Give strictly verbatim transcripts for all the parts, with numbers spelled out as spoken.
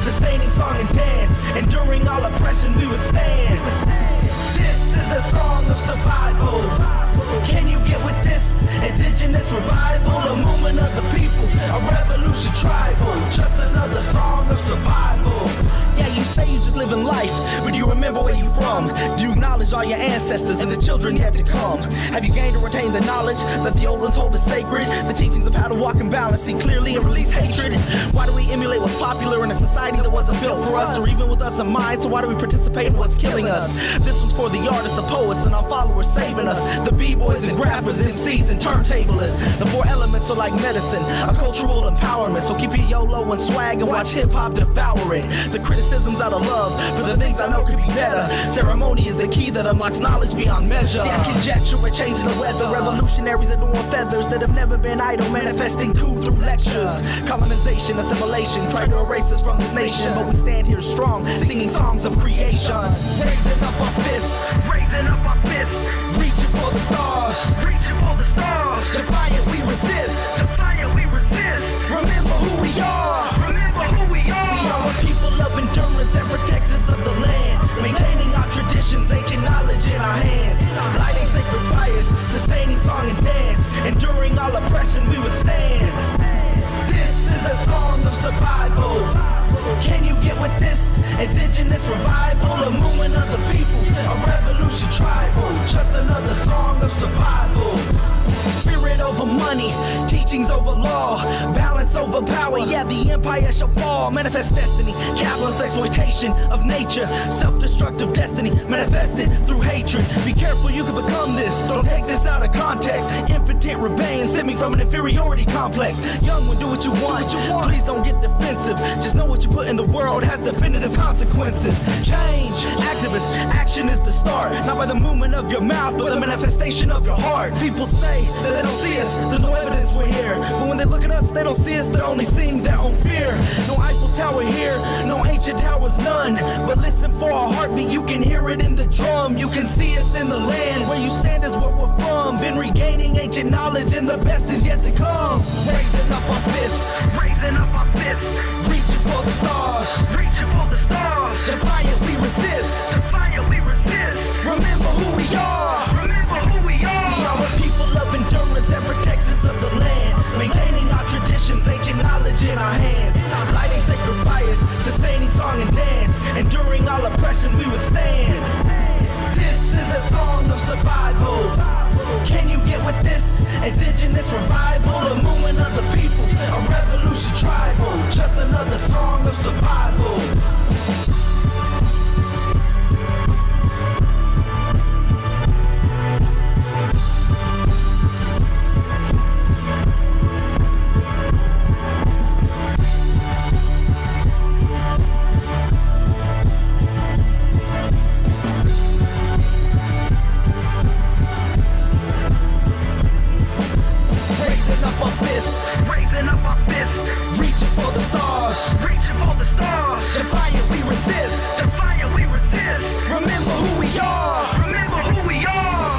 sustaining song and dance, enduring all oppression we would stand. This is a song of survival. Can you get with this? Indigenous revival, a movement of the people, a revolution tribal, just another song of survival. Yeah, you say you just living life, but do you remember where you from? Do you acknowledge all your ancestors and the children yet to come? Have you gained or retained the knowledge that the old ones hold as sacred? The teachings of how to walk in balance, see clearly and release hatred? Why do we emulate what's popular in a society that wasn't built for us, or even with us in mind? So why do we participate in what's killing us? This one's for the artists, the poets, and our followers saving us, the b-boys and graphers, M Cs and turntablists. The four elements are like medicine, a cultural empowerment. So keep your YOLO and swag and watch hip-hop devour it. The criticisms out of love for the things I know could be better. Ceremony is the key that unlocks knowledge beyond measure. See, I conjecture we're changing the weather. Revolutionaries adorn feathers that have never been idle, manifesting coup through lectures. Colonization, assimilation, try to erase us from this nation, but we stand here strong, singing songs of creation. Raising up our fists, raising up our fists, reaching for the stars, reaching for the stars. Defiant we resist, defiant we resist. Remember who we are, remember who we are. We are a people of endurance and protectors of the land, maintaining our traditions, ancient knowledge in our hands, lighting sacred fires, sustaining song and dance, enduring all oppression we would stand. This is a song of survival. Can you get with this? Indigenous revival, a movement of the people, a revolution tribal, just another song of survival. Spirit over money, teachings over law, balance over power, yeah, the empire shall fall. Manifest destiny, capitalist exploitation of nature, self-destructive destiny, manifested through hatred. Be careful, you can become this, don't take this out of context. Impotent rebellion stemming from an inferiority complex. Young one, do what you want, please don't get defensive. Just know what you put in the world has definitive consequences. Change, activists, action is the start, not by the movement of your mouth, but the manifestation of your heart. People say that they don't see us, there's no evidence we're here, but when they look at us, they don't see us, they're only seeing their own fear. No Eiffel Tower here, no ancient towers, none, but listen for our heartbeat, you can hear it in the drum. You can see us in the land, where you stand is where we're from. Been regaining ancient knowledge and the best is yet to come. Raising up our fists, raising up our fists, reaching for the stars, reaching for the stars. Defiant we resist, defiant we resist. Remember who we are, remember who we are. We are a people of endurance and protectors of the land, maintaining our traditions, ancient knowledge in our hands, lighting sacred fires, sustaining song and dance, enduring all oppression we would stand. This is a song of survival. Can you get with this? Indigenous revival, a movement of the people, a revolution tribal, just another song of survival. Raising up our fists, raising up our fists, reaching for the stars, reaching for the stars. Defiant we resist, defiant we resist. Remember who we are, remember who we are.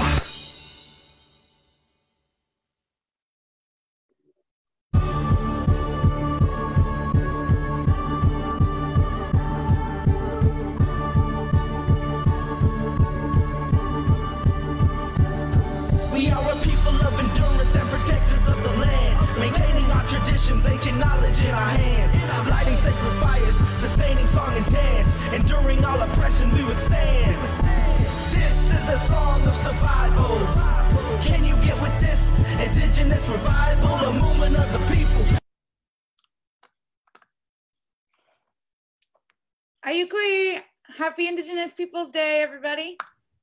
We are a people of endurance and protectors of the land, maintaining our traditions, ancient knowledge in our hands, lighting sacred fires, sustaining song and dance, enduring all oppression we would stand. This is a song of survival. Can you get with this? Indigenous revival, a movement of the people. Ayukui, happy Indigenous Peoples Day, everybody.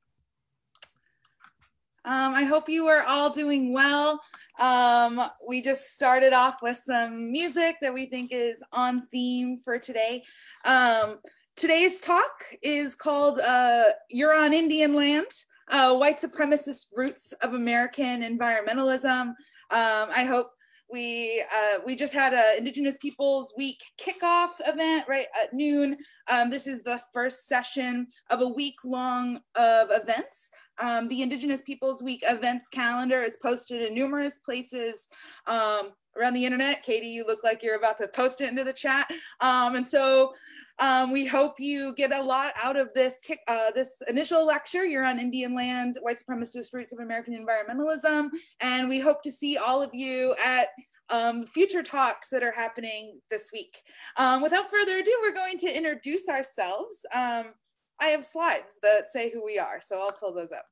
Um, I hope you are all doing well. Um, we just started off with some music that we think is on theme for today. Um, today's talk is called uh, You're on Indian Land, uh, White Supremacist Roots of American Environmentalism. Um, I hope we uh, we just had a Indigenous Peoples Week kickoff event right at noon. Um, this is the first session of a week long of events. Um, the Indigenous Peoples Week events calendar is posted in numerous places um, around the internet. Katie, you look like you're about to post it into the chat. Um, and so um, we hope you get a lot out of this kick, uh, this initial lecture. You're on Indian land, white supremacist roots of American environmentalism. And we hope to see all of you at um, future talks that are happening this week. Um, without further ado, we're going to introduce ourselves. Um, I have slides that say who we are, so I'll pull those up.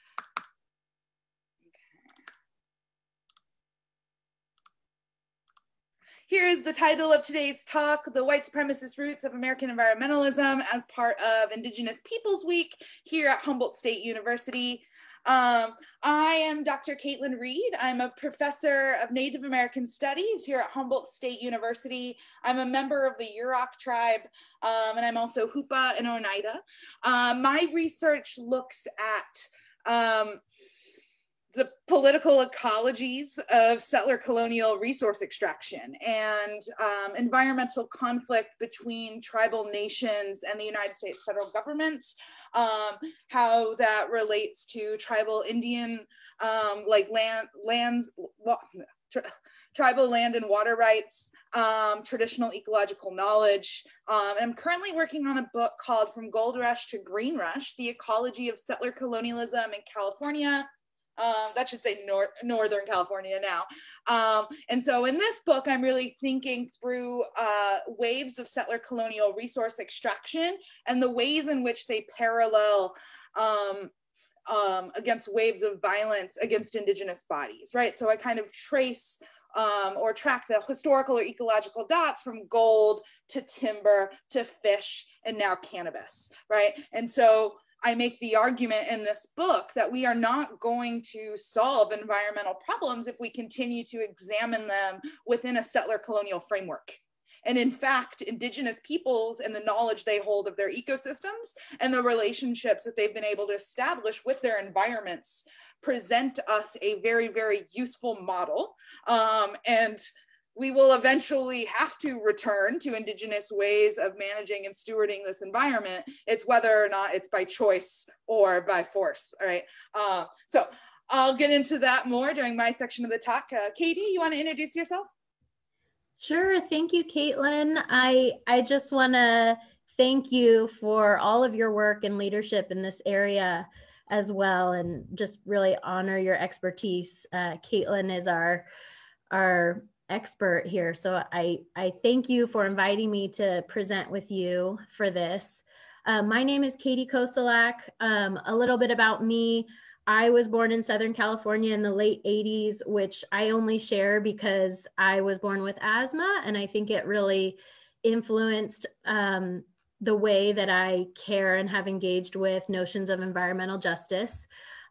Here is the title of today's talk, The White Supremacist Roots of American Environmentalism, as part of Indigenous Peoples Week here at Humboldt State University. Um, I am Doctor Kaitlin Reed. I'm a professor of Native American Studies here at Humboldt State University. I'm a member of the Yurok tribe, um, and I'm also Hupa and Oneida. Um, my research looks at um, the political ecologies of settler colonial resource extraction and um, environmental conflict between tribal nations and the United States federal government, um, how that relates to tribal Indian, um, like land, lands, tri tribal land and water rights, um, traditional ecological knowledge. Um, and I'm currently working on a book called From Gold Rush to Green Rush, The Ecology of Settler Colonialism in California. Um, that should say nor Northern California now. Um, and so in this book, I'm really thinking through uh, waves of settler colonial resource extraction and the ways in which they parallel um, um, against waves of violence against Indigenous bodies, right? So I kind of trace um, or track the historical or ecological dots from gold to timber to fish and now cannabis, right? And so I make the argument in this book that we are not going to solve environmental problems if we continue to examine them within a settler colonial framework. And in fact, Indigenous peoples and the knowledge they hold of their ecosystems and the relationships that they've been able to establish with their environments present us a very, very useful model. Um, and we will eventually have to return to Indigenous ways of managing and stewarding this environment. It's whether or not it's by choice or by force, all right? Uh, so I'll get into that more during my section of the talk. Uh, Katie, you wanna introduce yourself? Sure, thank you, Kaitlin. I, I just wanna thank you for all of your work and leadership in this area as well, and just really honor your expertise. Uh, Kaitlin is our, our expert here. So I, I thank you for inviting me to present with you for this. Um, my name is Katie Koscielak. Um, a little bit about me. I was born in Southern California in the late eighties, which I only share because I was born with asthma, and I think it really influenced um, the way that I care and have engaged with notions of environmental justice.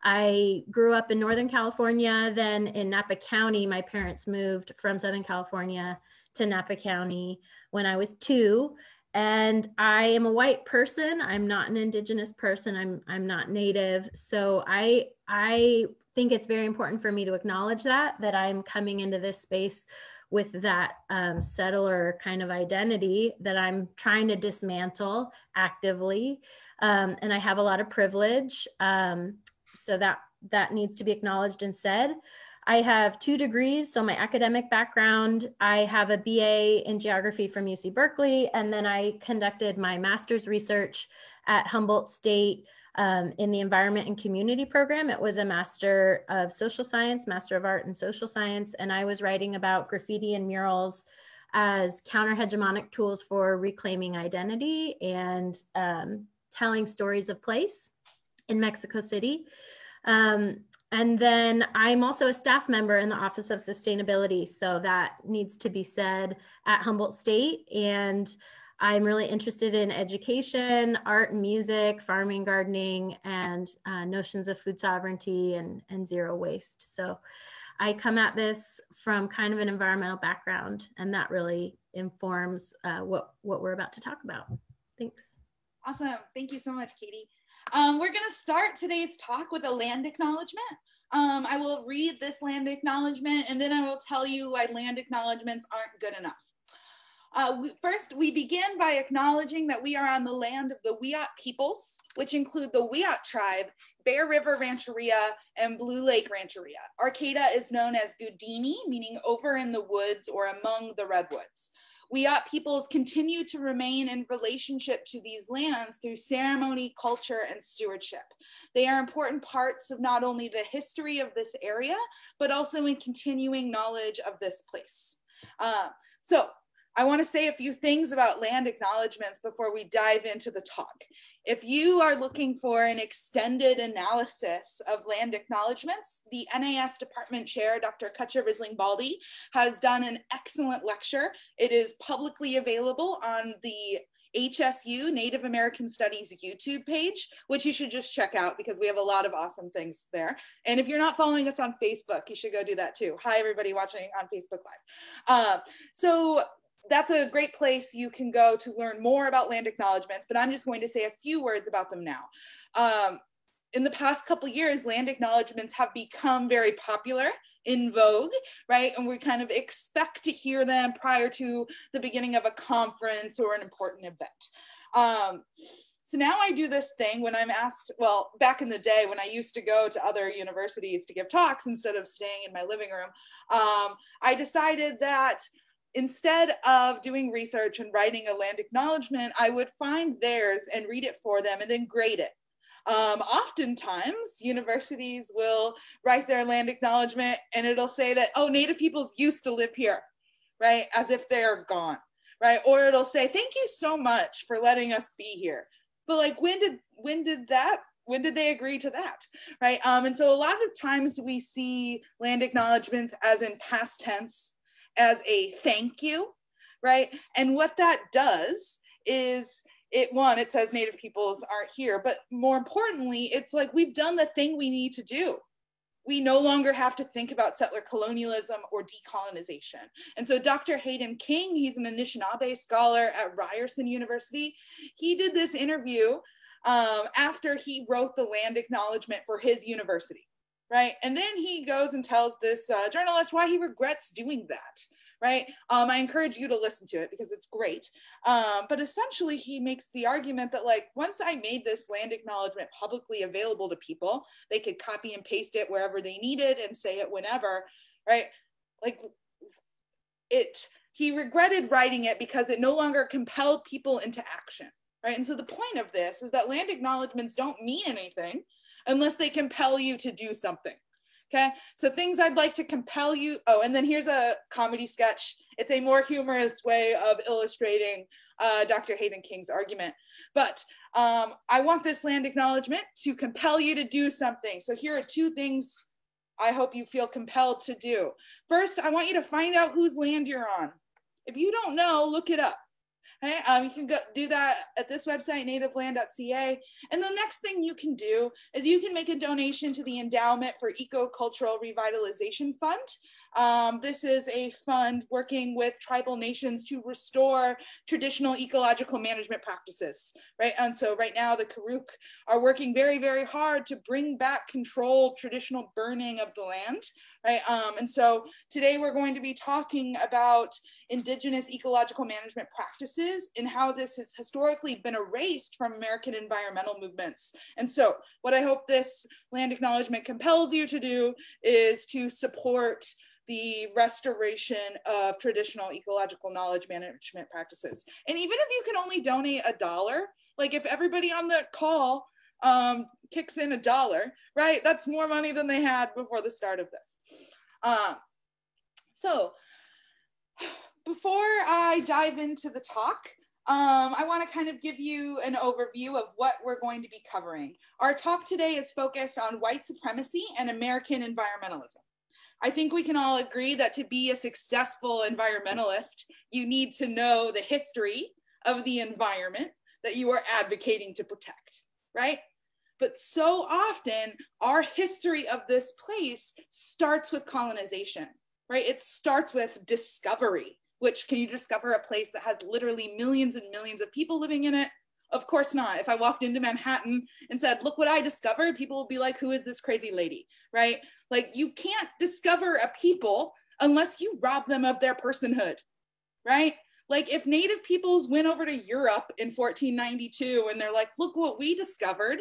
I grew up in Northern California, then in Napa County. My parents moved from Southern California to Napa County when I was two. And I am a white person. I'm not an Indigenous person. I'm, I'm not Native. So I, I think it's very important for me to acknowledge that, that I'm coming into this space with that um, settler kind of identity that I'm trying to dismantle actively. Um, and I have a lot of privilege. Um, So that, that needs to be acknowledged and said. I have two degrees. So my academic background, I have a B A in geography from U C Berkeley, and then I conducted my master's research at Humboldt State um, in the Environment and Community program. It was a Master of Social Science, Master of Art and Social Science, and I was writing about graffiti and murals as counter-hegemonic tools for reclaiming identity and um, telling stories of place in Mexico City. Um, and then I'm also a staff member in the Office of Sustainability. So that needs to be said at Humboldt State. And I'm really interested in education, art and music, farming, gardening, and uh, notions of food sovereignty and, and zero waste. So I come at this from kind of an environmental background, and that really informs uh, what, what we're about to talk about. Thanks. Awesome. Thank you so much, Katie. Um, we're going to start today's talk with a land acknowledgement. Um, I will read this land acknowledgement, and then I will tell you why land acknowledgements aren't good enough. Uh, we, first, we begin by acknowledging that we are on the land of the Wiyot peoples, which include the Wiyot tribe, Bear River Rancheria, and Blue Lake Rancheria. Arcata is known as Gudini, meaning over in the woods or among the redwoods. Wiyot peoples continue to remain in relationship to these lands through ceremony, culture, and stewardship. They are important parts of not only the history of this area, but also in continuing knowledge of this place. Uh, so, I want to say a few things about land acknowledgements before we dive into the talk. If you are looking for an extended analysis of land acknowledgements, the N A S Department Chair, Doctor Kutcha Risling-Baldy, has done an excellent lecture. It is publicly available on the H S U Native American Studies YouTube page, which you should just check out because we have a lot of awesome things there. And if you're not following us on Facebook, you should go do that too. Hi, everybody watching on Facebook Live. Uh, so, that's a great place you can go to learn more about land acknowledgements, but I'm just going to say a few words about them now. Um, in the past couple years, land acknowledgements have become very popular, in vogue, right? And we kind of expect to hear them prior to the beginning of a conference or an important event. Um, so now I do this thing when I'm asked, well, back in the day when I used to go to other universities to give talks instead of staying in my living room, um, I decided that instead of doing research and writing a land acknowledgement, I would find theirs and read it for them and then grade it. Um, oftentimes, universities will write their land acknowledgement and it'll say that, oh, Native peoples used to live here, right? As if they're gone, right? Or it'll say, thank you so much for letting us be here. But like, when did, when did that When did they agree to that, right? Um, and so a lot of times we see land acknowledgements as in past tense, as a thank you, right? And what that does is it, one, it says Native peoples aren't here, but more importantly, it's like we've done the thing we need to do. We no longer have to think about settler colonialism or decolonization. And so Doctor Hayden King, he's an Anishinaabe scholar at Ryerson University. He did this interview um, after he wrote the land acknowledgement for his university. Right? And then he goes and tells this uh, journalist why he regrets doing that, right? Um, I encourage you to listen to it because it's great. Um, but essentially he makes the argument that like, once I made this land acknowledgement publicly available to people, they could copy and paste it wherever they needed and say it whenever, right? Like it, he regretted writing it because it no longer compelled people into action, right? And so the point of this is that land acknowledgements don't mean anything unless they compel you to do something, okay? So things I'd like to compel you, oh, and then here's a comedy sketch. It's a more humorous way of illustrating uh, Doctor Hayden King's argument. But um, I want this land acknowledgement to compel you to do something. So here are two things I hope you feel compelled to do. First, I want you to find out whose land you're on. If you don't know, look it up. Okay? Um, you can go do that at this website, native land dot c a. And the next thing you can do is you can make a donation to the Endowment for Ecocultural Revitalization Fund. Um, this is a fund working with tribal nations to restore traditional ecological management practices, right? And so right now the Karuk are working very, very hard to bring back controlled traditional burning of the land, right? Um, and so today we're going to be talking about Indigenous ecological management practices and how this has historically been erased from American environmental movements. And so what I hope this land acknowledgement compels you to do is to support the restoration of traditional ecological knowledge management practices. And even if you can only donate a dollar, like if everybody on the call um, kicks in a dollar, right? That's more money than they had before the start of this. Um, so before I dive into the talk, um, I want to kind of give you an overview of what we're going to be covering. Our talk today is focused on white supremacy and American environmentalism. I think we can all agree that to be a successful environmentalist, you need to know the history of the environment that you are advocating to protect, right? But so often, our history of this place starts with colonization, right? It starts with discovery, which can you discover a place that has literally millions and millions of people living in it? Of course not. If I walked into Manhattan and said, look what I discovered, people would be like, who is this crazy lady, right? Like, you can't discover a people unless you rob them of their personhood, right? Like, if Native peoples went over to Europe in fourteen ninety-two and they're like, look what we discovered,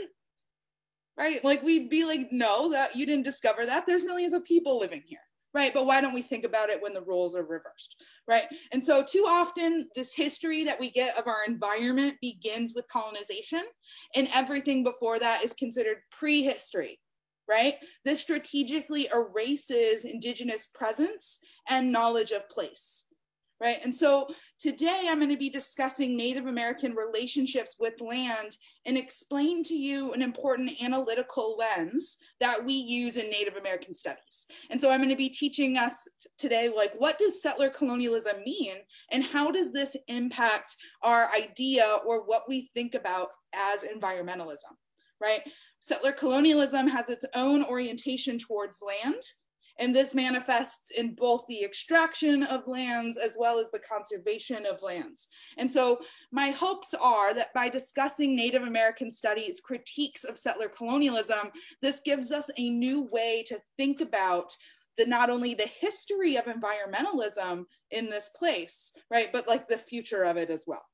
right? Like, we'd be like, no, that you didn't discover that. There's millions of people living here, right? But why don't we think about it when the roles are reversed, right? And so too often this history that we get of our environment begins with colonization, and everything before that is considered prehistory, right? This strategically erases Indigenous presence and knowledge of place, right? And so today I'm going to be discussing Native American relationships with land and explain to you an important analytical lens that we use in Native American studies. And so I'm going to be teaching us today, like, what does settler colonialism mean, and how does this impact our idea or what we think about as environmentalism, right? Settler colonialism has its own orientation towards land, and this manifests in both the extraction of lands as well as the conservation of lands. And so my hopes are that by discussing Native American studies, critiques of settler colonialism, this gives us a new way to think about the not only the history of environmentalism in this place, right, but like the future of it as well.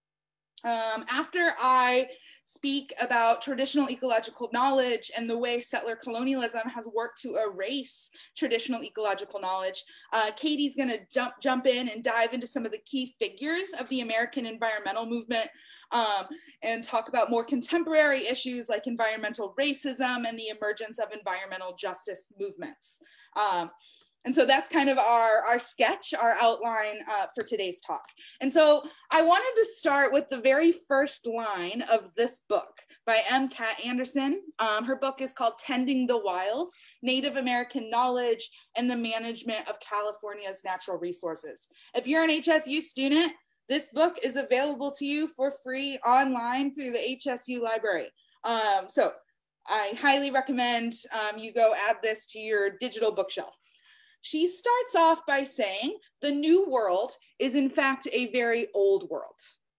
Um, after I speak about traditional ecological knowledge and the way settler colonialism has worked to erase traditional ecological knowledge, uh, Katie's gonna jump, jump in and dive into some of the key figures of the American environmental movement um, and talk about more contemporary issues like environmental racism and the emergence of environmental justice movements. Um, And so that's kind of our, our sketch, our outline uh, for today's talk. And so I wanted to start with the very first line of this book by M. Kat Anderson. Um, her book is called Tending the Wild, Native American Knowledge and the Management of California's Natural Resources. If you're an H S U student, this book is available to you for free online through the H S U library. Um, so I highly recommend um, you go add this to your digital bookshelf. She starts off by saying the new world is in fact a very old world,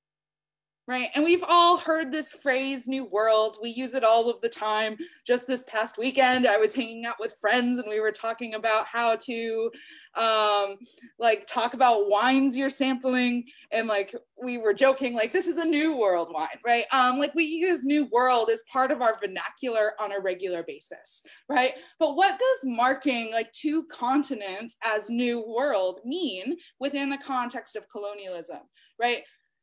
right? And we've all heard this phrase, new world. We use it all of the time. Just this past weekend, I was hanging out with friends and we were talking about how to um, like talk about wines you're sampling. And like, we were joking, like, this is a new world wine, right? Um, like, we use new world as part of our vernacular on a regular basis, right? But what does marking like two continents as new world mean within the context of colonialism, right?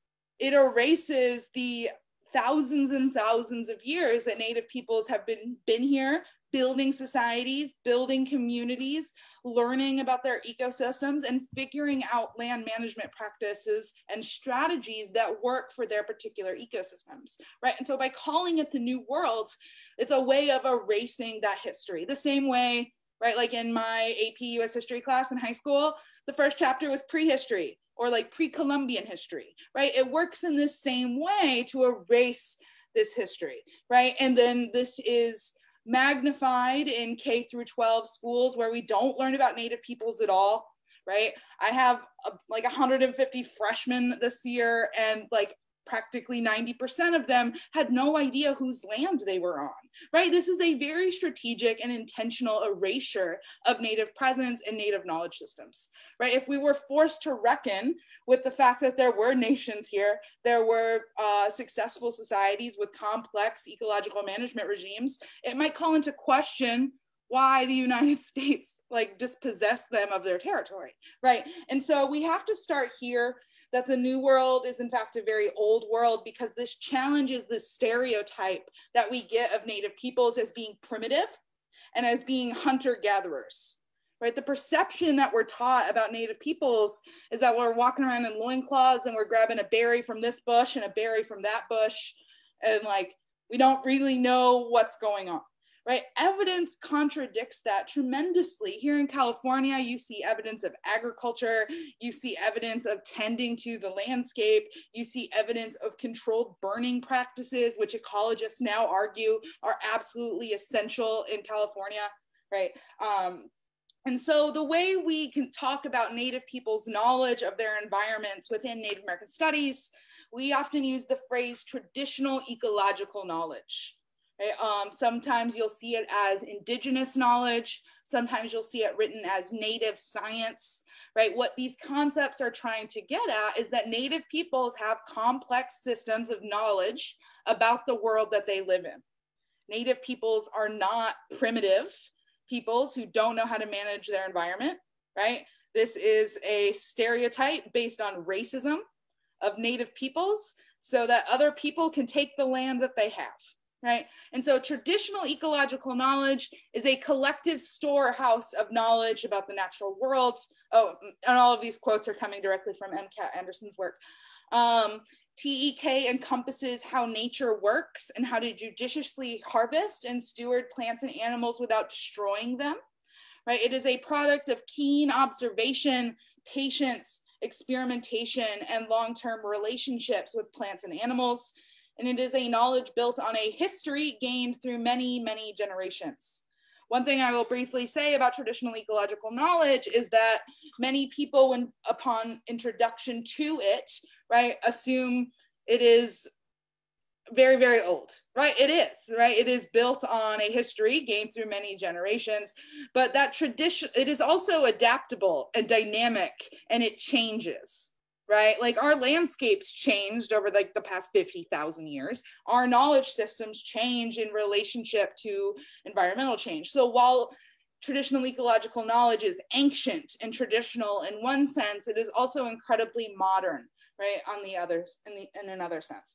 It erases the thousands and thousands of years that Native peoples have been, been here, building societies, building communities, learning about their ecosystems, and figuring out land management practices and strategies that work for their particular ecosystems, right? And so by calling it the New World, it's a way of erasing that history. The same way, right, like in my A P U S history class in high school, the first chapter was prehistory, or like pre-Columbian history, right? It works in the same way to erase this history, right? And then this is magnified in K through twelve schools where we don't learn about Native peoples at all, right? I have a, like one hundred fifty freshmen this year, and like practically ninety percent of them had no idea whose land they were on, right? This is a very strategic and intentional erasure of Native presence and Native knowledge systems, right? If we were forced to reckon with the fact that there were nations here, there were uh, successful societies with complex ecological management regimes, it might call into question why the United States like dispossessed them of their territory, right? And so we have to start here, that the New World is in fact a very old world, because this challenges the stereotype that we get of Native peoples as being primitive and as being hunter-gatherers, right? The perception that we're taught about Native peoples is that we're walking around in loincloths and we're grabbing a berry from this bush and a berry from that bush, and like, we don't really know what's going on, right? Evidence contradicts that tremendously. Here in California, you see evidence of agriculture, you see evidence of tending to the landscape, you see evidence of controlled burning practices, which ecologists now argue are absolutely essential in California, right? Um, And so the way we can talk about Native people's knowledge of their environments within Native American studies, we often use the phrase traditional ecological knowledge. Right? Um, sometimes you'll see it as indigenous knowledge. Sometimes you'll see it written as native science, right? What these concepts are trying to get at is that native peoples have complex systems of knowledge about the world that they live in. Native peoples are not primitive peoples who don't know how to manage their environment, right? This is a stereotype based on racism of native peoples so that other people can take the land that they have. Right? And so traditional ecological knowledge is a collective storehouse of knowledge about the natural world. Oh, and all of these quotes are coming directly from M Cat Anderson's work. Um, T E K encompasses how nature works and how to judiciously harvest and steward plants and animals without destroying them. Right? It is a product of keen observation, patience, experimentation, and long-term relationships with plants and animals. And it is a knowledge built on a history gained through many, many generations. One thing I will briefly say about traditional ecological knowledge is that many people, when upon introduction to it, right, assume it is very, very old, right? It is, right? It is built on a history gained through many generations, but that tradition, it is also adaptable and dynamic, and it changes. Right? Like our landscapes changed over like the past fifty thousand years. Our knowledge systems change in relationship to environmental change. So while traditional ecological knowledge is ancient and traditional in one sense, it is also incredibly modern, right? On the others, in, the, in another sense.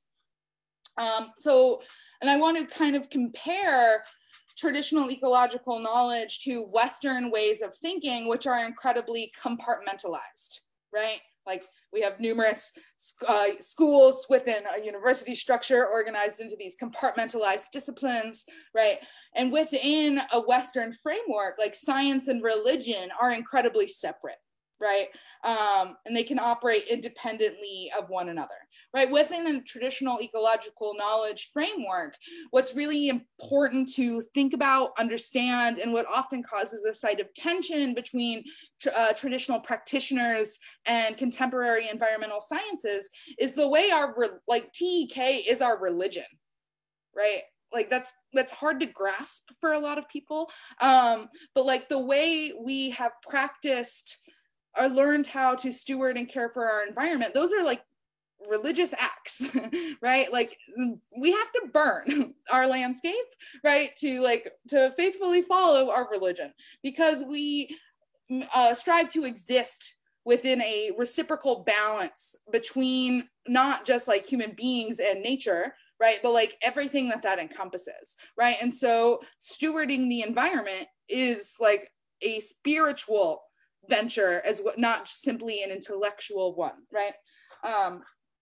Um, so, and I want to kind of compare traditional ecological knowledge to Western ways of thinking, which are incredibly compartmentalized, right? Like we have numerous uh, schools within a university structure organized into these compartmentalized disciplines, right? And within a Western framework, like science and religion are incredibly separate, right? Um, and they can operate independently of one another, right? Within a traditional ecological knowledge framework, what's really important to think about, understand, and what often causes a site of tension between uh, traditional practitioners and contemporary environmental sciences is the way our, like T E K is our religion, right? Like that's that's hard to grasp for a lot of people. Um, but like the way we have practiced or learned how to steward and care for our environment, those are like religious acts, right? Like we have to burn our landscape, right? To like, to faithfully follow our religion, because we uh, strive to exist within a reciprocal balance between not just like human beings and nature, right? But like everything that that encompasses, right? And so stewarding the environment is like a spiritual venture as well, not simply an intellectual one, right? Um,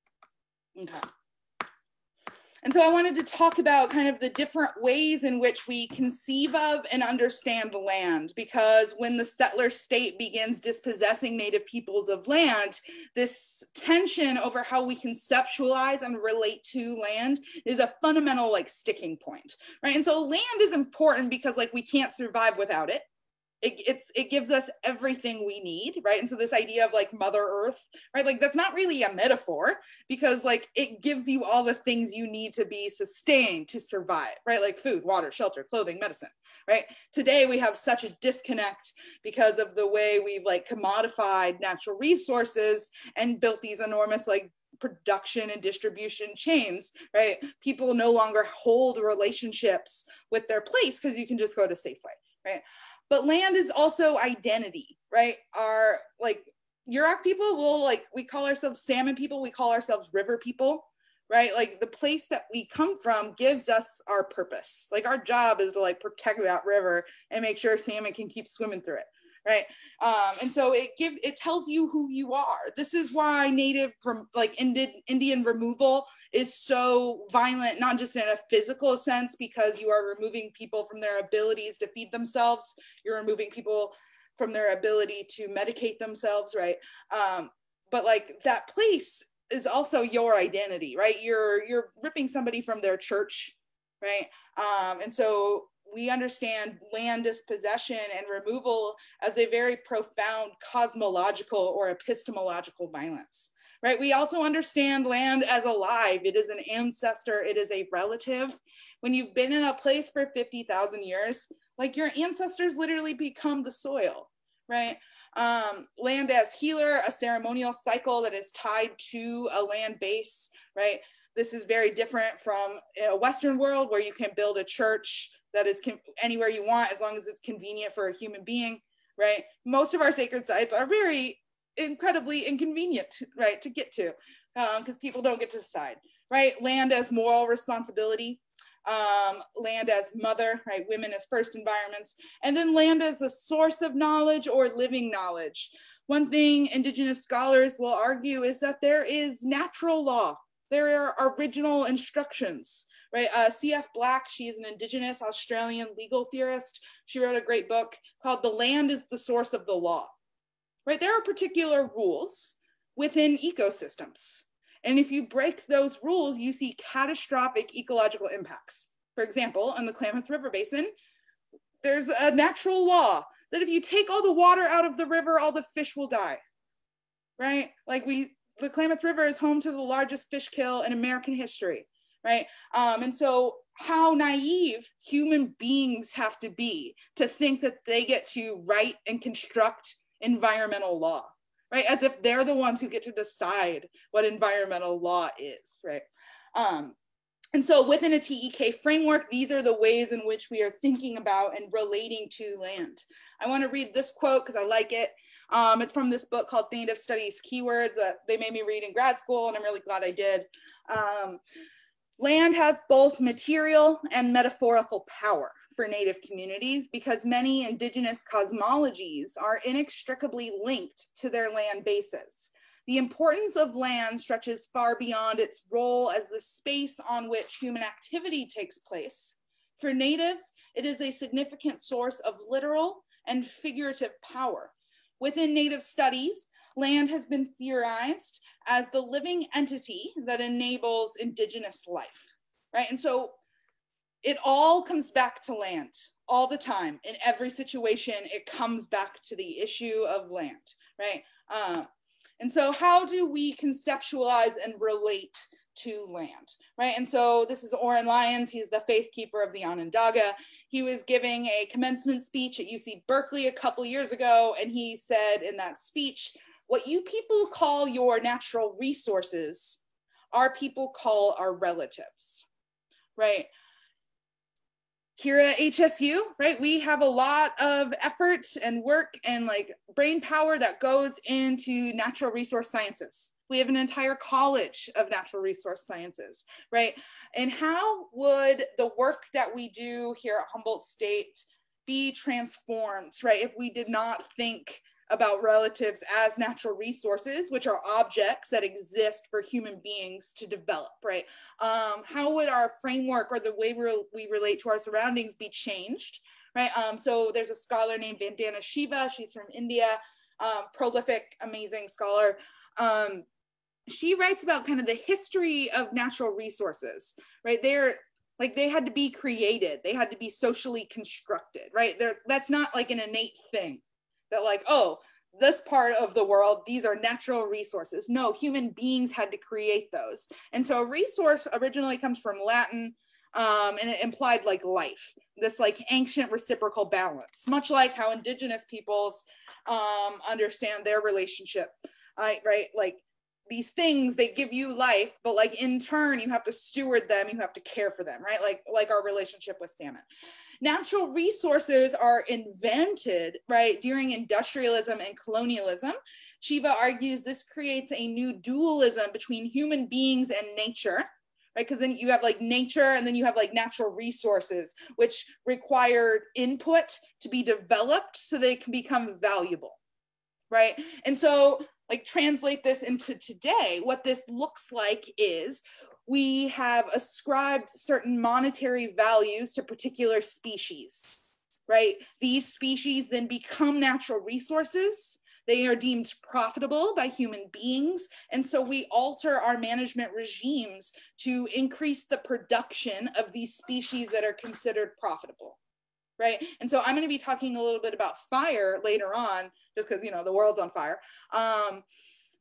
okay. And so I wanted to talk about kind of the different ways in which we conceive of and understand land, because when the settler state begins dispossessing native peoples of land, this tension over how we conceptualize and relate to land is a fundamental like sticking point, right? And so land is important because like we can't survive without it. It, it's, it gives us everything we need, right? And so this idea of like Mother Earth, right? Like that's not really a metaphor, because like it gives you all the things you need to be sustained to survive, right? Like food, water, shelter, clothing, medicine, right? Today we have such a disconnect because of the way we've like commodified natural resources and built these enormous like production and distribution chains, right? People no longer hold relationships with their place because you can just go to Safeway, right? But land is also identity, right? Our like Yurok people will like, we call ourselves salmon people, we call ourselves river people, right? Like the place that we come from gives us our purpose. Like our job is to like protect that river and make sure salmon can keep swimming through it, right? Um, and so it give it tells you who you are. This is why native like Indian Indian removal is so violent, not just in a physical sense, because you are removing people from their abilities to feed themselves. You're removing people from their ability to medicate themselves, right? Um, but like that place is also your identity, right? You're you're ripping somebody from their church, right? Um, and so we understand land dispossession and removal as a very profound cosmological or epistemological violence, right? We also understand land as alive. It is an ancestor, it is a relative. When you've been in a place for fifty thousand years, like your ancestors literally become the soil, right? Um, land as healer, a ceremonial cycle that is tied to a land base, right? This is very different from a Western world where you can build a church that is anywhere you want as long as it's convenient for a human being, right? Most of our sacred sites are very incredibly inconvenient, right, to get to, because um, people don't get to decide, right? Land as moral responsibility, um, land as mother, right? Women as first environments, and then land as a source of knowledge or living knowledge. One thing Indigenous scholars will argue is that there is natural law. There are original instructions, right? Uh, C F Black, she is an Indigenous Australian legal theorist. She wrote a great book called The Land is the Source of the Law, right? There are particular rules within ecosystems. And if you break those rules, you see catastrophic ecological impacts. For example, in the Klamath River Basin, there's a natural law that if you take all the water out of the river, all the fish will die, right? Like we, the Klamath River is home to the largest fish kill in American history, right? Um, and so how naive human beings have to be to think that they get to write and construct environmental law, right? As if they're the ones who get to decide what environmental law is, right? Um, and so within a T E K framework, these are the ways in which we are thinking about and relating to land. I want to read this quote because I like it. Um, it's from this book called Native Studies Keywords that they made me read in grad school, and I'm really glad I did. Um, land has both material and metaphorical power for Native communities because many Indigenous cosmologies are inextricably linked to their land bases. The importance of land stretches far beyond its role as the space on which human activity takes place. For Natives, it is a significant source of literal and figurative power. Within Native studies, land has been theorized as the living entity that enables Indigenous life, right? And so it all comes back to land all the time. In every situation, it comes back to the issue of land, right? Uh, and so how do we conceptualize and relate to land, right? And so this is Oren Lyons. He's the faith keeper of the Onondaga. He was giving a commencement speech at U C Berkeley a couple years ago, and he said in that speech, what you people call your natural resources, our people call our relatives, right? Here at H S U, right, we have a lot of effort and work and like brain power that goes into natural resource sciences. We have an entire college of natural resource sciences, right? And how would the work that we do here at Humboldt State be transformed, right, if we did not think about relatives as natural resources, which are objects that exist for human beings to develop, right? Um, how would our framework or the way we, we relate to our surroundings be changed, right? Um, so there's a scholar named Vandana Shiva. She's from India, um, prolific, amazing scholar. Um, she writes about kind of the history of natural resources, right? They're like, they had to be created. They had to be socially constructed, right? They're, that's not like an innate thing. That like, oh, this part of the world, these are natural resources. No, human beings had to create those. And so a resource originally comes from Latin, um, and it implied like life, this like ancient reciprocal balance, much like how Indigenous peoples um, understand their relationship, uh, right? Like these things, they give you life, but like in turn, you have to steward them, you have to care for them, right? Like, like our relationship with salmon. Natural resources are invented, right, during industrialism and colonialism. Shiva argues this creates a new dualism between human beings and nature, right? Because then you have like nature and then you have like natural resources, which require input to be developed so they can become valuable, right? And so like translate this into today, what this looks like is we have ascribed certain monetary values to particular species, right? These species then become natural resources. They are deemed profitable by human beings. And so we alter our management regimes to increase the production of these species that are considered profitable, right? And so I'm going to be talking a little bit about fire later on, just because, you know, the world's on fire. Um,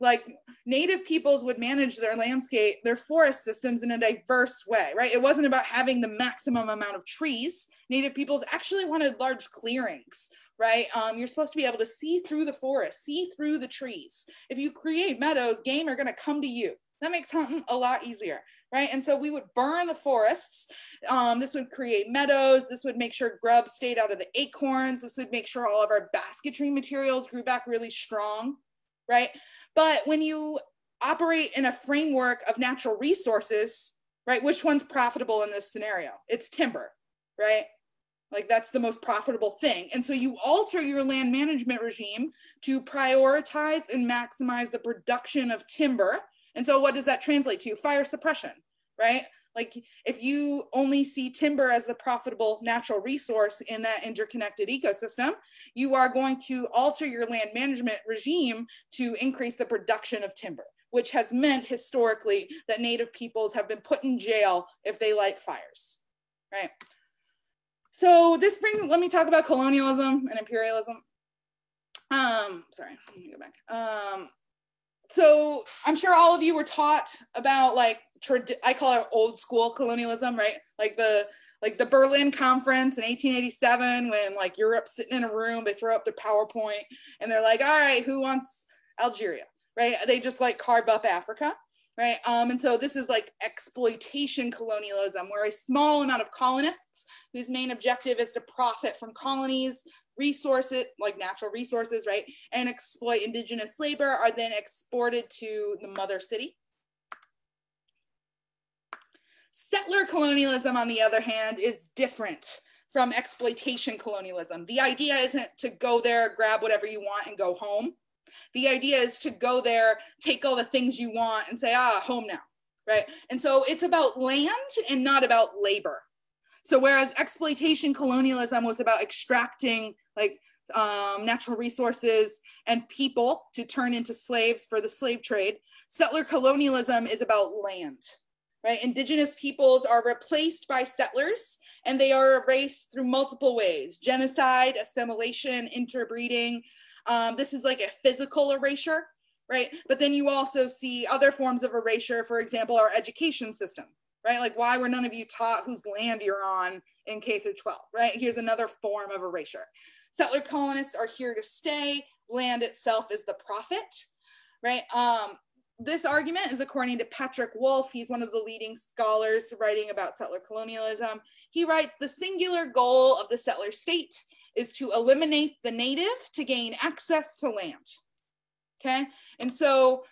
like Native peoples would manage their landscape, their forest systems in a diverse way, right? It wasn't about having the maximum amount of trees. Native peoples actually wanted large clearings, right? Um, you're supposed to be able to see through the forest, see through the trees. If you create meadows, game are gonna come to you. That makes hunting a lot easier, right? And so we would burn the forests. Um, this would create meadows. This would make sure grubs stayed out of the acorns. This would make sure all of our basketry materials grew back really strong, right? But when you operate in a framework of natural resources, right, which one's profitable in this scenario? It's timber, right? Like that's the most profitable thing. And so you alter your land management regime to prioritize and maximize the production of timber. And so what does that translate to? Fire suppression, right? Like if you only see timber as the profitable natural resource in that interconnected ecosystem, you are going to alter your land management regime to increase the production of timber, which has meant historically that Native peoples have been put in jail if they light fires, right? So this brings, let me talk about colonialism and imperialism. Um, sorry, let me go back. Um, So I'm sure all of you were taught about like, I call it old school colonialism, right? Like the like the Berlin Conference in eighteen eighty-seven when like Europe's sitting in a room, they throw up their PowerPoint and they're like, all right, who wants Algeria, right? They just like carve up Africa, right? Um, and so this is like exploitation colonialism, where a small amount of colonists whose main objective is to profit from colonies, resources, like natural resources, right, and exploit indigenous labor are then exported to the mother city. Settler colonialism, on the other hand, is different from exploitation colonialism. The idea isn't to go there, grab whatever you want and go home. The idea is to go there, take all the things you want and say, ah, home now, right? And so it's about land and not about labor. So whereas exploitation colonialism was about extracting like um, natural resources and people to turn into slaves for the slave trade, settler colonialism is about land, right? Indigenous peoples are replaced by settlers and they are erased through multiple ways: genocide, assimilation, interbreeding. Um, this is like a physical erasure, right? But then you also see other forms of erasure, for example, our education system. Right? Like, why were none of you taught whose land you're on in K through twelve, right? Here's another form of erasure. Settler colonists are here to stay. Land itself is the profit, right? Um, this argument is according to Patrick Wolfe. He's one of the leading scholars writing about settler colonialism. He writes, the singular goal of the settler state is to eliminate the native to gain access to land, okay? And so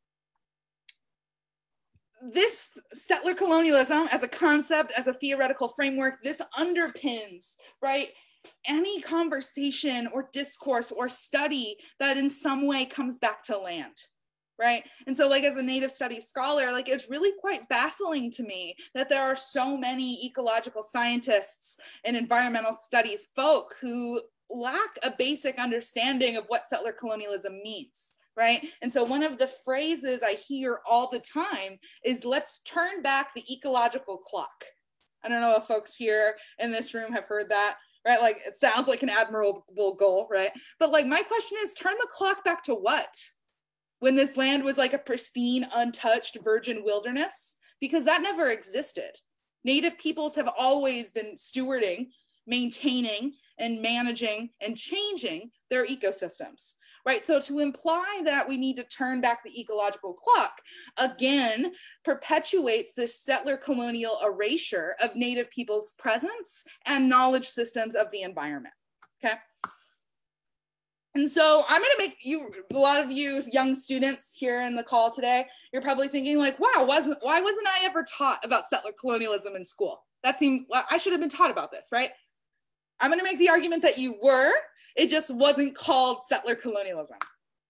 this settler colonialism as a concept, as a theoretical framework, this underpins, right, any conversation or discourse or study that in some way comes back to land, right? And so like as a Native studies scholar, like it's really quite baffling to me that there are so many ecological scientists and environmental studies folk who lack a basic understanding of what settler colonialism means. Right? And so one of the phrases I hear all the time is, let's turn back the ecological clock. I don't know if folks here in this room have heard that, right? Like it sounds like an admirable goal, right? But like my question is, turn the clock back to what? When this land was like a pristine, untouched virgin wilderness? Because that never existed. Native peoples have always been stewarding, maintaining, and managing and changing their ecosystems. Right, so to imply that we need to turn back the ecological clock, again, perpetuates this settler colonial erasure of Native people's presence and knowledge systems of the environment, okay? And so I'm gonna make you, a lot of you young students here in the call today, you're probably thinking like, wow, wasn't, why wasn't I ever taught about settler colonialism in school? That seemed, I should have been taught about this, right? I'm gonna make the argument that you were, it just wasn't called settler colonialism,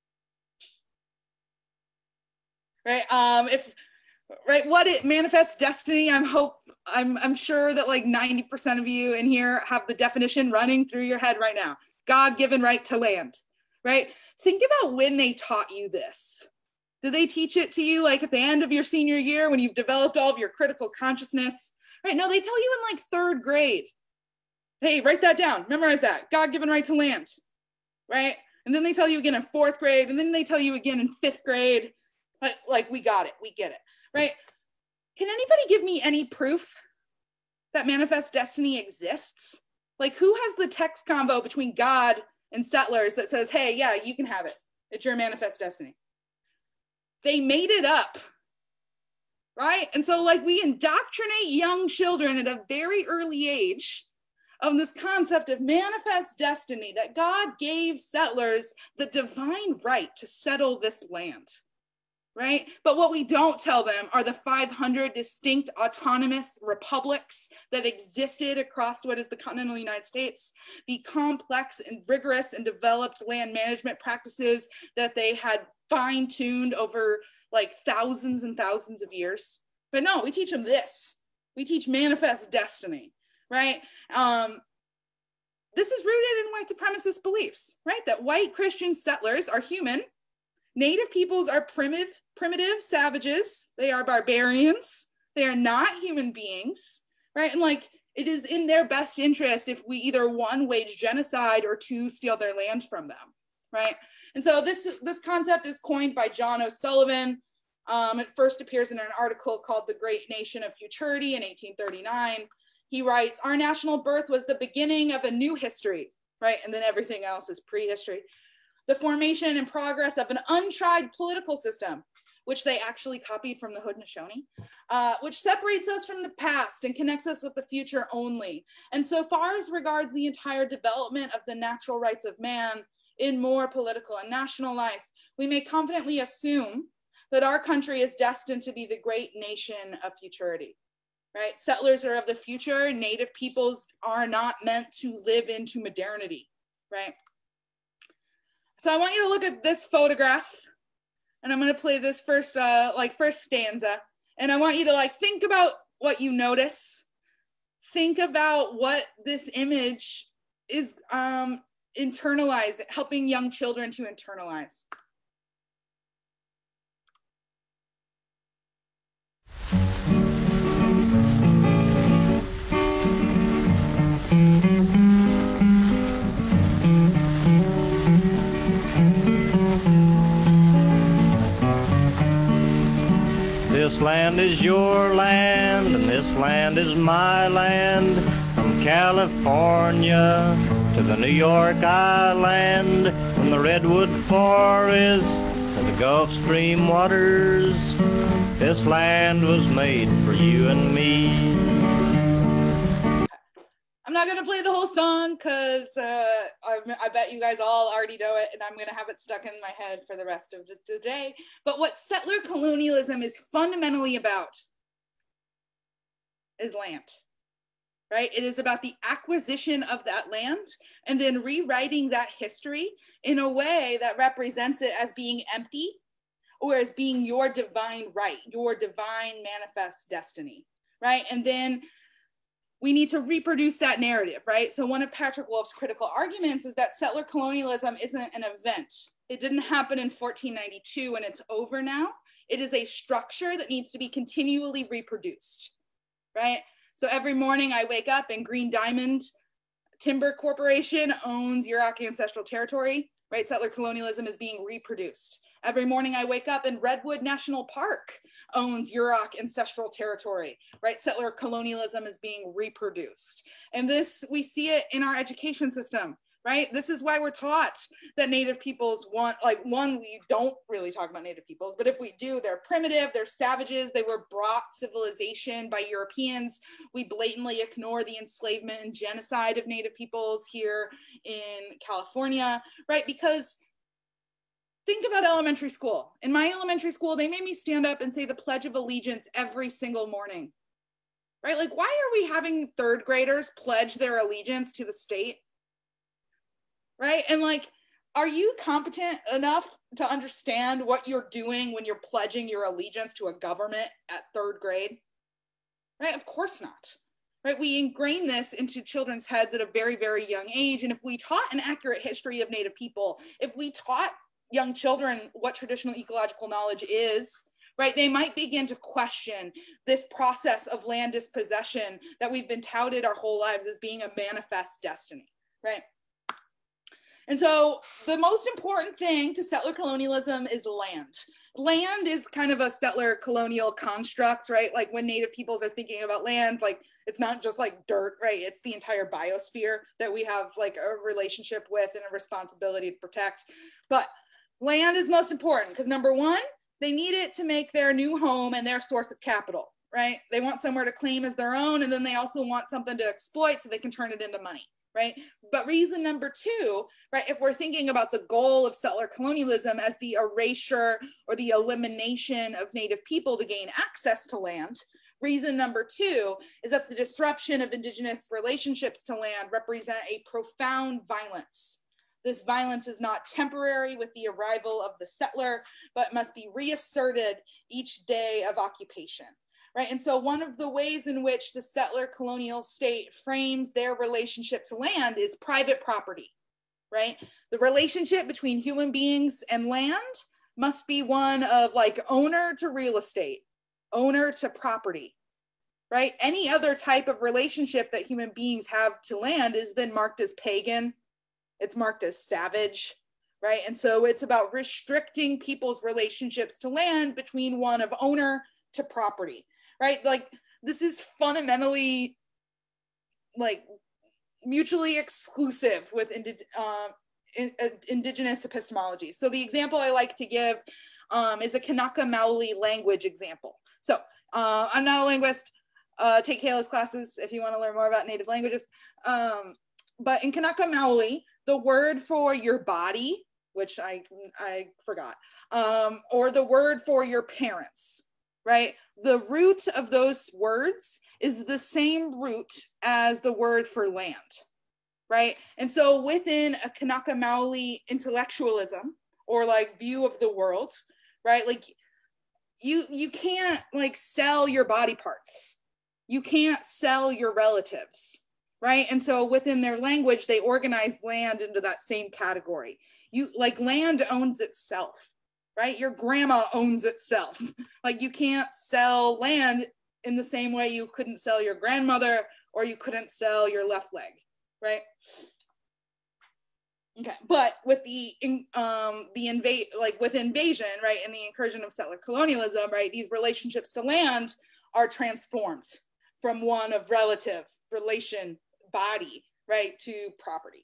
right? Um, if, right, what it manifests destiny, I'm hope, I'm, I'm sure that like ninety percent of you in here have the definition running through your head right now. God-given right to land, right? Think about when they taught you this. Did they teach it to you like at the end of your senior year when you've developed all of your critical consciousness, right? No, they tell you in like third grade. Hey, write that down, memorize that, God-given right to land, right? And then they tell you again in fourth grade, and then they tell you again in fifth grade, like, like we got it, we get it, right? Can anybody give me any proof that manifest destiny exists? Like, who has the text combo between God and settlers that says, hey, yeah, you can have it. It's your manifest destiny. They made it up, right? And so like we indoctrinate young children at a very early age of this concept of manifest destiny, that God gave settlers the divine right to settle this land, right? But what we don't tell them are the five hundred distinct autonomous republics that existed across what is the continental United States, the complex and rigorous and developed land management practices that they had fine-tuned over like thousands and thousands of years. But no, we teach them this. We teach manifest destiny, right? Um, this is rooted in white supremacist beliefs, right? That white Christian settlers are human. Native peoples are primitive, primitive savages. They are barbarians. They are not human beings, right? And like, it is in their best interest if we either one, wage genocide, or two, steal their land from them, right? And so this, this concept is coined by John O'Sullivan. Um, it first appears in an article called The Great Nation of Futurity in eighteen thirty-nine. He writes, our national birth was the beginning of a new history, right? And then everything else is prehistory. The formation and progress of an untried political system, which they actually copied from the Haudenosaunee, uh, which separates us from the past and connects us with the future only. And so far as regards the entire development of the natural rights of man in more political and national life, we may confidently assume that our country is destined to be the great nation of futurity, right? Settlers are of the future. Native peoples are not meant to live into modernity, right? So I want you to look at this photograph, and I'm going to play this first, uh, like first stanza. And I want you to like, think about what you notice. Think about what this image is um, internalizing, helping young children to internalize. This land is your land, and this land is my land. From California to the New York Island, from the Redwood Forest to the Gulf Stream waters, this land was made for you and me. I'm not going to play the whole song because uh, I, I bet you guys all already know it, and I'm going to have it stuck in my head for the rest of the, the day. But what settler colonialism is fundamentally about is land, right? It is about the acquisition of that land and then rewriting that history in a way that represents it as being empty or as being your divine right, your divine manifest destiny, right? And then we need to reproduce that narrative, right? So one of Patrick Wolf's critical arguments is that settler colonialism isn't an event. It didn't happen in fourteen ninety-two and it's over now. It is a structure that needs to be continually reproduced, right? So every morning I wake up and Green Diamond Timber Corporation owns Yurok ancestral territory, right? Settler colonialism is being reproduced. Every morning I wake up and Redwood National Park owns Yurok ancestral territory, right? Settler colonialism is being reproduced. And this, we see it in our education system, right? This is why we're taught that Native peoples want, like one, we don't really talk about Native peoples, but if we do, they're primitive, they're savages, they were brought civilization by Europeans. We blatantly ignore the enslavement and genocide of Native peoples here in California, right? Because think about elementary school. In my elementary school, they made me stand up and say the Pledge of Allegiance every single morning, right? Like, why are we having third graders pledge their allegiance to the state, right? And like, are you competent enough to understand what you're doing when you're pledging your allegiance to a government at third grade, right? Of course not, right? We ingrain this into children's heads at a very, very young age. And if we taught an accurate history of Native people, if we taught young children what traditional ecological knowledge is, right, they might begin to question this process of land dispossession that we've been touted our whole lives as being a manifest destiny, right? And so the most important thing to settler colonialism is land. Land is kind of a settler colonial construct, right? Like when Native peoples are thinking about land, like it's not just like dirt, right? It's the entire biosphere that we have like a relationship with and a responsibility to protect. But land is most important because number one, they need it to make their new home and their source of capital, right? They want somewhere to claim as their own, and then they also want something to exploit so they can turn it into money, right? But reason number two, right, if we're thinking about the goal of settler colonialism as the erasure or the elimination of Native people to gain access to land, reason number two is that the disruption of Indigenous relationships to land represent a profound violence. This violence is not temporary with the arrival of the settler, but must be reasserted each day of occupation. Right? And so one of the ways in which the settler colonial state frames their relationship to land is private property, right? The relationship between human beings and land must be one of like owner to real estate, owner to property, right? Any other type of relationship that human beings have to land is then marked as pagan. It's marked as savage, right? And so it's about restricting people's relationships to land between one of owner to property. Right? Like this is fundamentally like mutually exclusive with indi uh, in, uh, indigenous epistemology. So the example I like to give um, is a Kanaka Maoli language example. So uh, I'm not a linguist. Uh, take Kayla's classes if you want to learn more about native languages. Um, but in Kanaka Maoli, the word for your body, which I, I forgot, um, or the word for your parents, right? The root of those words is the same root as the word for land, right? And so within a Kanaka Maoli intellectualism or like view of the world, right? Like you, you can't like sell your body parts. You can't sell your relatives, right? And so within their language, they organize land into that same category. You like land owns itself. Right? Your grandma owns itself. Like you can't sell land in the same way you couldn't sell your grandmother or you couldn't sell your left leg, right? Okay, but with the um the invade like with invasion, right, and the incursion of settler colonialism, right, these relationships to land are transformed from one of relative relation body, right, to property.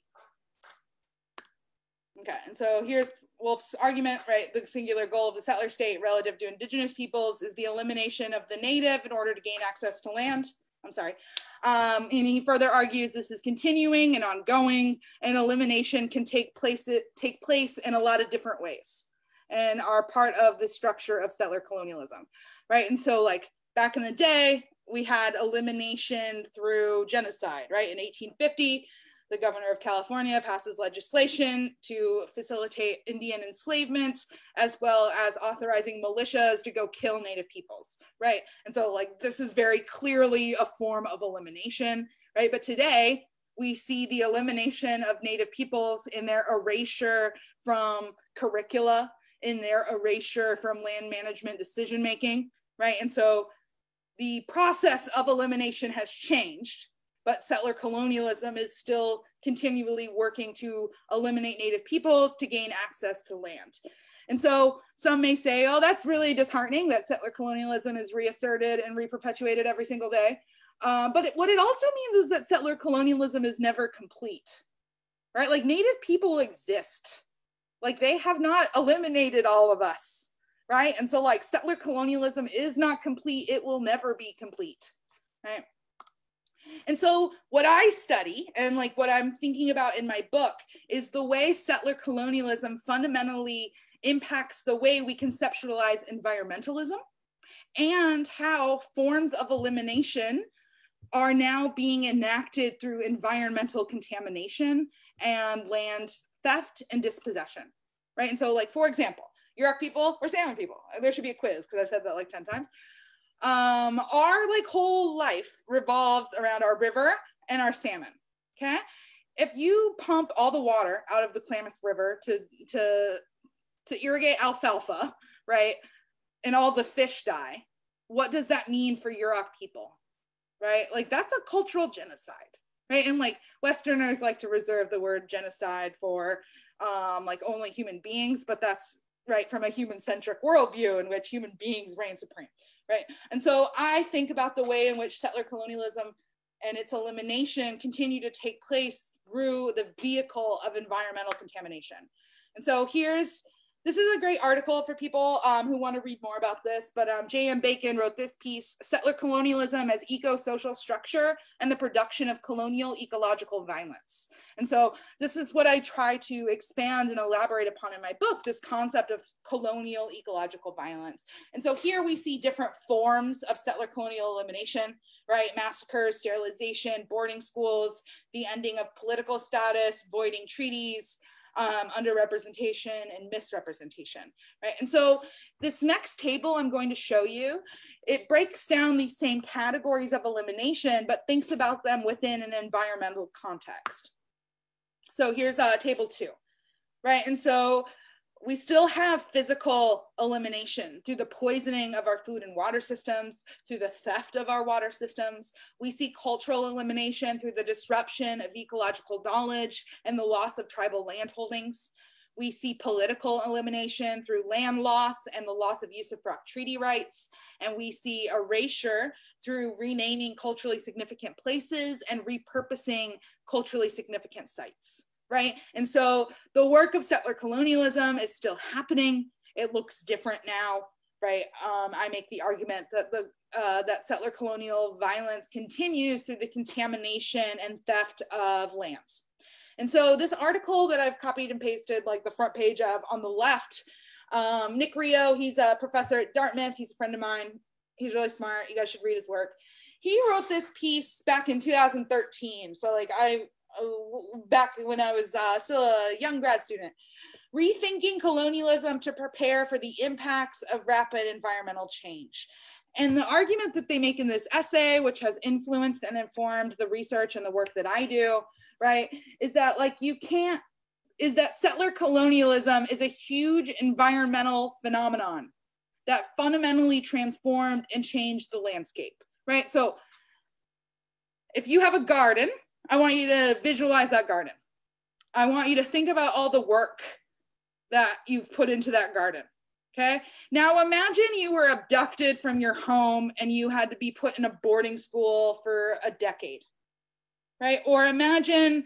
Okay, and so here's Wolf's argument, right? The singular goal of the settler state relative to indigenous peoples is the elimination of the native in order to gain access to land. I'm sorry. Um, and he further argues this is continuing and ongoing, and elimination can take place, take place in a lot of different ways and are part of the structure of settler colonialism, right? And so like back in the day, we had elimination through genocide, right? In eighteen fifty, the governor of California passes legislation to facilitate Indian enslavement, as well as authorizing militias to go kill Native peoples, right? And so like, this is very clearly a form of elimination, right? But today we see the elimination of Native peoples in their erasure from curricula, in their erasure from land management decision-making, right? And so the process of elimination has changed, but settler colonialism is still continually working to eliminate Native peoples to gain access to land. And so some may say, oh, that's really disheartening that settler colonialism is reasserted and reperpetuated every single day. Uh, but it, what it also means is that settler colonialism is never complete, right? Like Native people exist. Like they have not eliminated all of us, right? And so like settler colonialism is not complete. It will never be complete, right? And so what I study and like what I'm thinking about in my book is the way settler colonialism fundamentally impacts the way we conceptualize environmentalism and how forms of elimination are now being enacted through environmental contamination and land theft and dispossession, right? And so like, for example, Yurok people or salmon people, there should be a quiz because I've said that like ten times. Um, our like whole life revolves around our river and our salmon, okay? If you pump all the water out of the Klamath River to, to, to irrigate alfalfa, right, and all the fish die, what does that mean for Yurok people, right? Like that's a cultural genocide, right? And like Westerners like to reserve the word genocide for um, like only human beings, but that's right from a human-centric worldview in which human beings reign supreme, right? And so I think about the way in which settler colonialism and its elimination continue to take place through the vehicle of environmental contamination. And so here's, this is a great article for people um, who want to read more about this, but um, J M Bacon wrote this piece, Settler Colonialism as Eco-Social Structure and the Production of Colonial Ecological Violence. And so this is what I try to expand and elaborate upon in my book, this concept of colonial ecological violence. And so here we see different forms of settler colonial elimination, right? Massacres, sterilization, boarding schools, the ending of political status, voiding treaties, Um, underrepresentation and misrepresentation, right? And so this next table I'm going to show you, it breaks down these same categories of elimination, but thinks about them within an environmental context. So here's uh, table two, right? And so we still have physical elimination through the poisoning of our food and water systems, through the theft of our water systems. We see cultural elimination through the disruption of ecological knowledge and the loss of tribal land holdings. We see political elimination through land loss and the loss of Usufruct treaty rights. And we see erasure through renaming culturally significant places and repurposing culturally significant sites. Right? And so the work of settler colonialism is still happening. It looks different now, right? Um, I make the argument that the uh, that settler colonial violence continues through the contamination and theft of lands. And so this article that I've copied and pasted, like the front page of on the left, um, Nick Rio, he's a professor at Dartmouth. He's a friend of mine. He's really smart. You guys should read his work. He wrote this piece back in two thousand thirteen. So like I, back when I was uh, still a young grad student, rethinking colonialism to prepare for the impacts of rapid environmental change. And the argument that they make in this essay, which has influenced and informed the research and the work that I do, right, is that like you can't, is that settler colonialism is a huge environmental phenomenon that fundamentally transformed and changed the landscape, right? So if you have a garden, I want you to visualize that garden. I want you to think about all the work that you've put into that garden, okay? Now imagine you were abducted from your home and you had to be put in a boarding school for a decade, right? Or imagine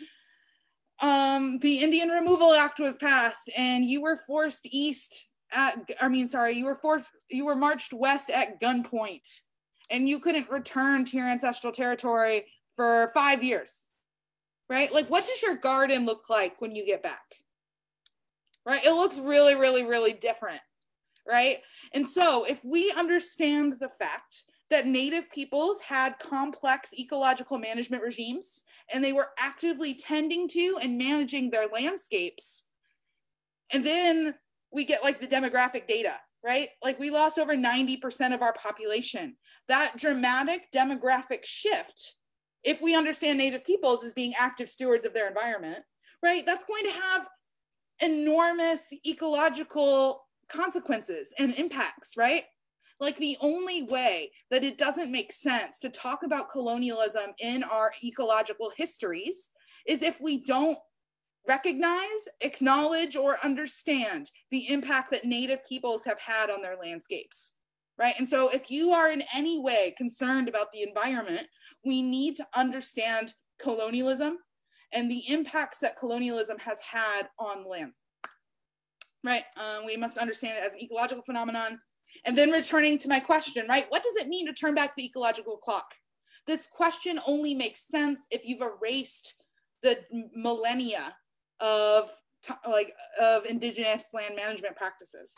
um, the Indian Removal Act was passed and you were forced east at, I mean, sorry, you were forced, you were marched west at gunpoint and you couldn't return to your ancestral territory for five years. Right? Like, what does your garden look like when you get back? Right? It looks really, really, really different. Right? And so if we understand the fact that Native peoples had complex ecological management regimes and they were actively tending to and managing their landscapes, and then we get like the demographic data, right? Like we lost over ninety percent of our population. That dramatic demographic shift, if we understand Native peoples as being active stewards of their environment, right, that's going to have enormous ecological consequences and impacts, right? Like the only way that it doesn't make sense to talk about colonialism in our ecological histories is if we don't recognize, acknowledge, or understand the impact that Native peoples have had on their landscapes. Right? And so if you are in any way concerned about the environment, we need to understand colonialism and the impacts that colonialism has had on land. Right? Um, we must understand it as an ecological phenomenon. And then returning to my question, right? What does it mean to turn back the ecological clock? This question only makes sense if you've erased the millennia of like of indigenous land management practices.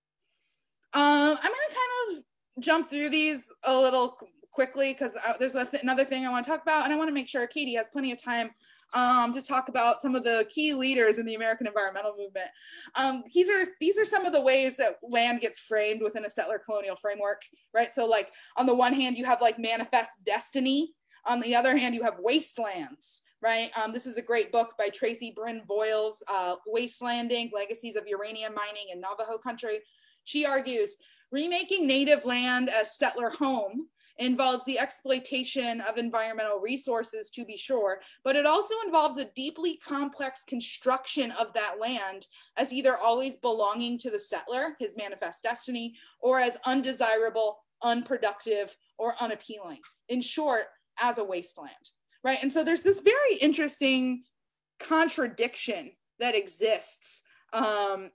Um, I'm gonna kind of jump through these a little quickly because there's a th another thing I want to talk about, and I want to make sure Katie has plenty of time um, to talk about some of the key leaders in the American environmental movement. Um, these are these are some of the ways that land gets framed within a settler colonial framework, right? So, like on the one hand, you have like manifest destiny. On the other hand, you have wastelands, right? Um, this is a great book by Tracy Bryn Voiles, uh, Wastelanding: Legacies of Uranium Mining in Navajo Country. She argues, remaking native land as settler home It involves the exploitation of environmental resources, to be sure, but it also involves a deeply complex construction of that land as either always belonging to the settler, his manifest destiny, or as undesirable, unproductive, or unappealing. In short, as a wasteland, right? And so there's this very interesting contradiction that exists um,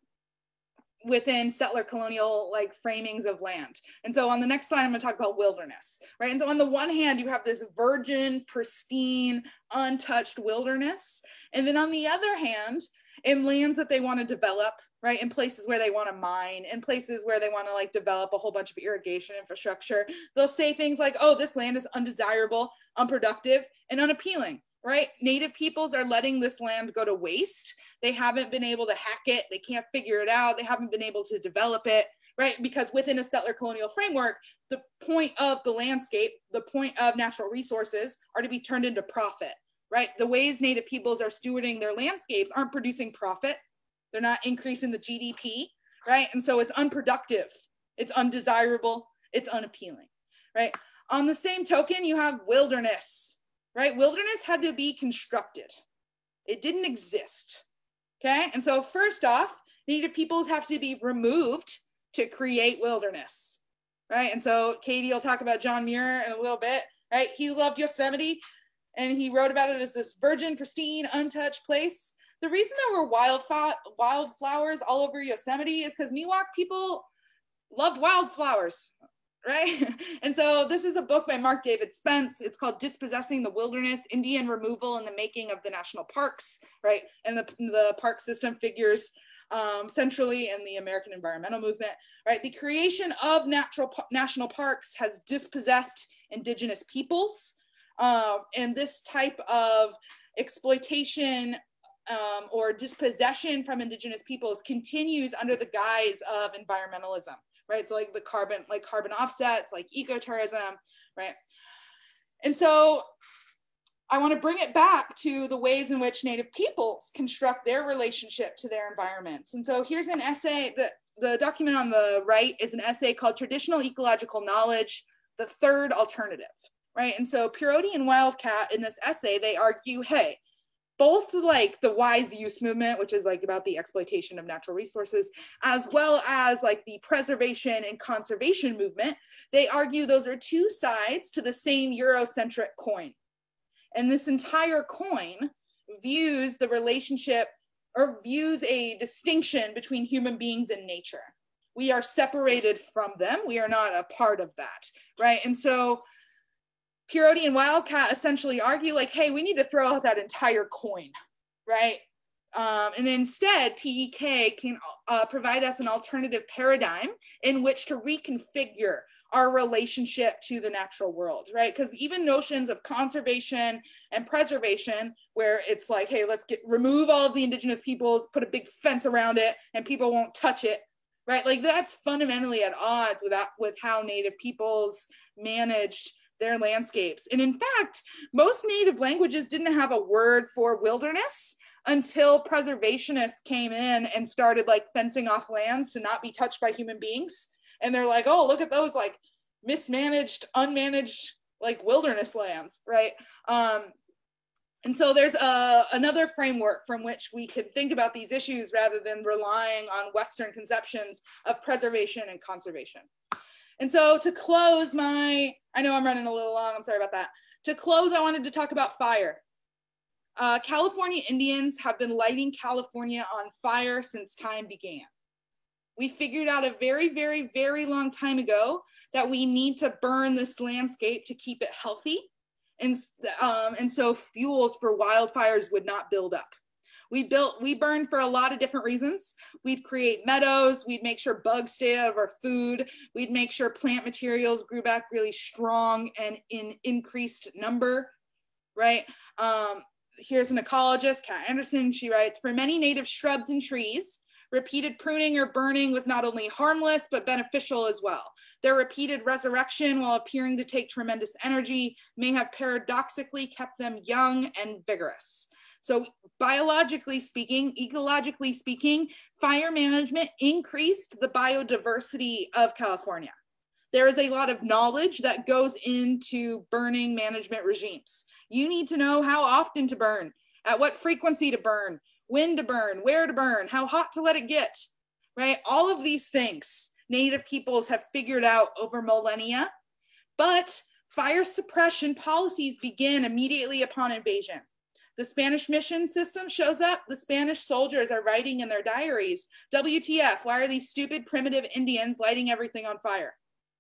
within settler colonial like framings of land. And so on the next slide, I'm going to talk about wilderness, right? And so on the one hand, you have this virgin, pristine, untouched wilderness. And then on the other hand, in lands that they want to develop, right, in places where they want to mine, in places where they want to like develop a whole bunch of irrigation infrastructure, they'll say things like, oh, this land is undesirable, unproductive, and unappealing. Right? Native peoples are letting this land go to waste. They haven't been able to hack it. They can't figure it out. They haven't been able to develop it, right? Because within a settler colonial framework, the point of the landscape, the point of natural resources are to be turned into profit, right? The ways Native peoples are stewarding their landscapes aren't producing profit. They're not increasing the G D P, right? And so it's unproductive. It's undesirable. It's unappealing, right? On the same token, you have wilderness. Right? Wilderness had to be constructed. It didn't exist. Okay? And so first off, Native peoples have to be removed to create wilderness. Right? And so Katie will talk about John Muir in a little bit. Right? He loved Yosemite and he wrote about it as this virgin, pristine, untouched place. The reason there were wild wildflowers all over Yosemite is because Miwok people loved wildflowers. Right? And so this is a book by Mark David Spence. It's called Dispossessing the Wilderness, Indian Removal and the Making of the National Parks, right? And the, the park system figures um, centrally in the American environmental movement, right? The creation of natural national parks has dispossessed Indigenous peoples. Um, and this type of exploitation um, or dispossession from Indigenous peoples continues under the guise of environmentalism. Right, so like the carbon, like carbon offsets, like ecotourism, right? And so I want to bring it back to the ways in which Native peoples construct their relationship to their environments. And so here's an essay, that the document on the right is an essay called Traditional Ecological Knowledge, the Third Alternative, right? And so Peyote and Wildcat in this essay, they argue, hey, both like the wise use movement, which is like about the exploitation of natural resources, as well as like the preservation and conservation movement, they argue those are two sides to the same Eurocentric coin. And this entire coin views the relationship or views a distinction between human beings and nature. We are separated from them. We are not a part of that, right? And so Peyote and Wildcat essentially argue like, hey, we need to throw out that entire coin, right? Um, and instead, T E K can uh, provide us an alternative paradigm in which to reconfigure our relationship to the natural world, right? Because even notions of conservation and preservation, where it's like, hey, let's get remove all of the Indigenous peoples, put a big fence around it, and people won't touch it, right? Like that's fundamentally at odds with that, with how Native peoples managed their landscapes. And in fact, most Native languages didn't have a word for wilderness until preservationists came in and started like fencing off lands to not be touched by human beings. And they're like, oh, look at those like mismanaged, unmanaged like wilderness lands, right? Um, and so there's a, another framework from which we could think about these issues rather than relying on Western conceptions of preservation and conservation. And so to close my, I know I'm running a little long, I'm sorry about that. To close, I wanted to talk about fire. Uh, California Indians have been lighting California on fire since time began. We figured out a very, very, very long time ago that we need to burn this landscape to keep it healthy. And, um, and so fuels for wildfires would not build up. We built, we burn for a lot of different reasons. We'd create meadows. We'd make sure bugs stay out of our food. We'd make sure plant materials grew back really strong and in increased number, right? Um, here's an ecologist, Kat Anderson. She writes, for many native shrubs and trees, repeated pruning or burning was not only harmless, but beneficial as well. Their repeated resurrection, while appearing to take tremendous energy, may have paradoxically kept them young and vigorous. So biologically speaking, ecologically speaking, fire management increased the biodiversity of California. there is a lot of knowledge that goes into burning management regimes. You need to know how often to burn, at what frequency to burn, when to burn, where to burn, how hot to let it get, right? All of these things Native peoples have figured out over millennia, but fire suppression policies begin immediately upon invasion. The Spanish mission system shows up. The Spanish soldiers are writing in their diaries, W T F, why are these stupid primitive Indians lighting everything on fire?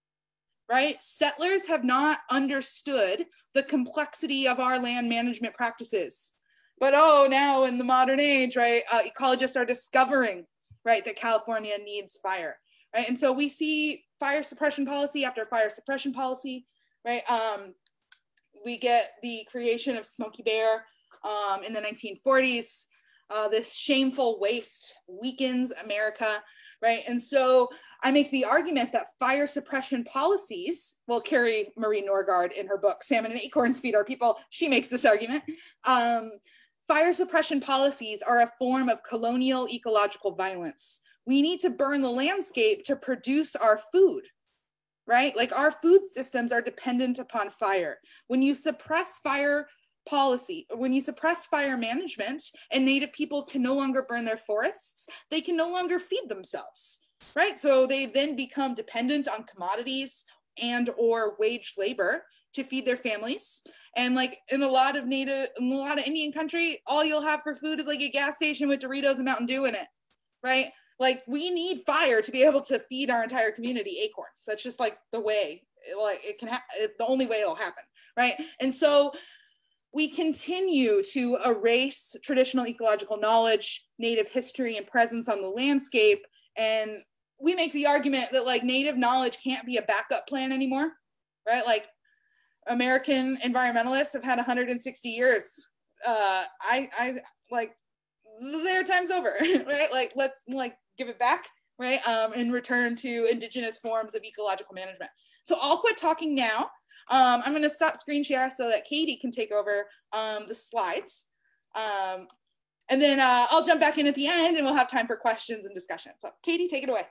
Right? Settlers have not understood the complexity of our land management practices. But oh, now in the modern age, right, uh, ecologists are discovering, right, that California needs fire, right? And so we see fire suppression policy after fire suppression policy, right? Um, we get the creation of Smokey Bear um, in the nineteen forties. Uh, this shameful waste weakens America, right? And so I make the argument that fire suppression policies, well, Carrie Marie Norgard in her book, Salmon and Acorns Feed Our People, she makes this argument. Um, fire suppression policies are a form of colonial ecological violence. We need to burn the landscape to produce our food, right? Like our food systems are dependent upon fire. When you suppress fire policy, when you suppress fire management and Native peoples can no longer burn their forests, they can no longer feed themselves. Right, so they then become dependent on commodities and or wage labor to feed their families. And like in a lot of Native, in a lot of Indian country, all you'll have for food is like a gas station with Doritos and Mountain Dew in it, right? Like we need fire to be able to feed our entire community acorns. That's just like the way, like it can, ha- the only way it'll happen, right? And so we continue to erase traditional ecological knowledge, Native history and presence on the landscape. And we make the argument that like Native knowledge can't be a backup plan anymore, right? Like American environmentalists have had one hundred sixty years. Uh, I, I like, their time's over, right? Like, let's like give it back, right? Um, and return to indigenous forms of ecological management. So I'll quit talking now. Um, I'm gonna stop screen share so that Katie can take over um, the slides. Um, And then uh, I'll jump back in at the end and we'll have time for questions and discussion. So Katie, take it away.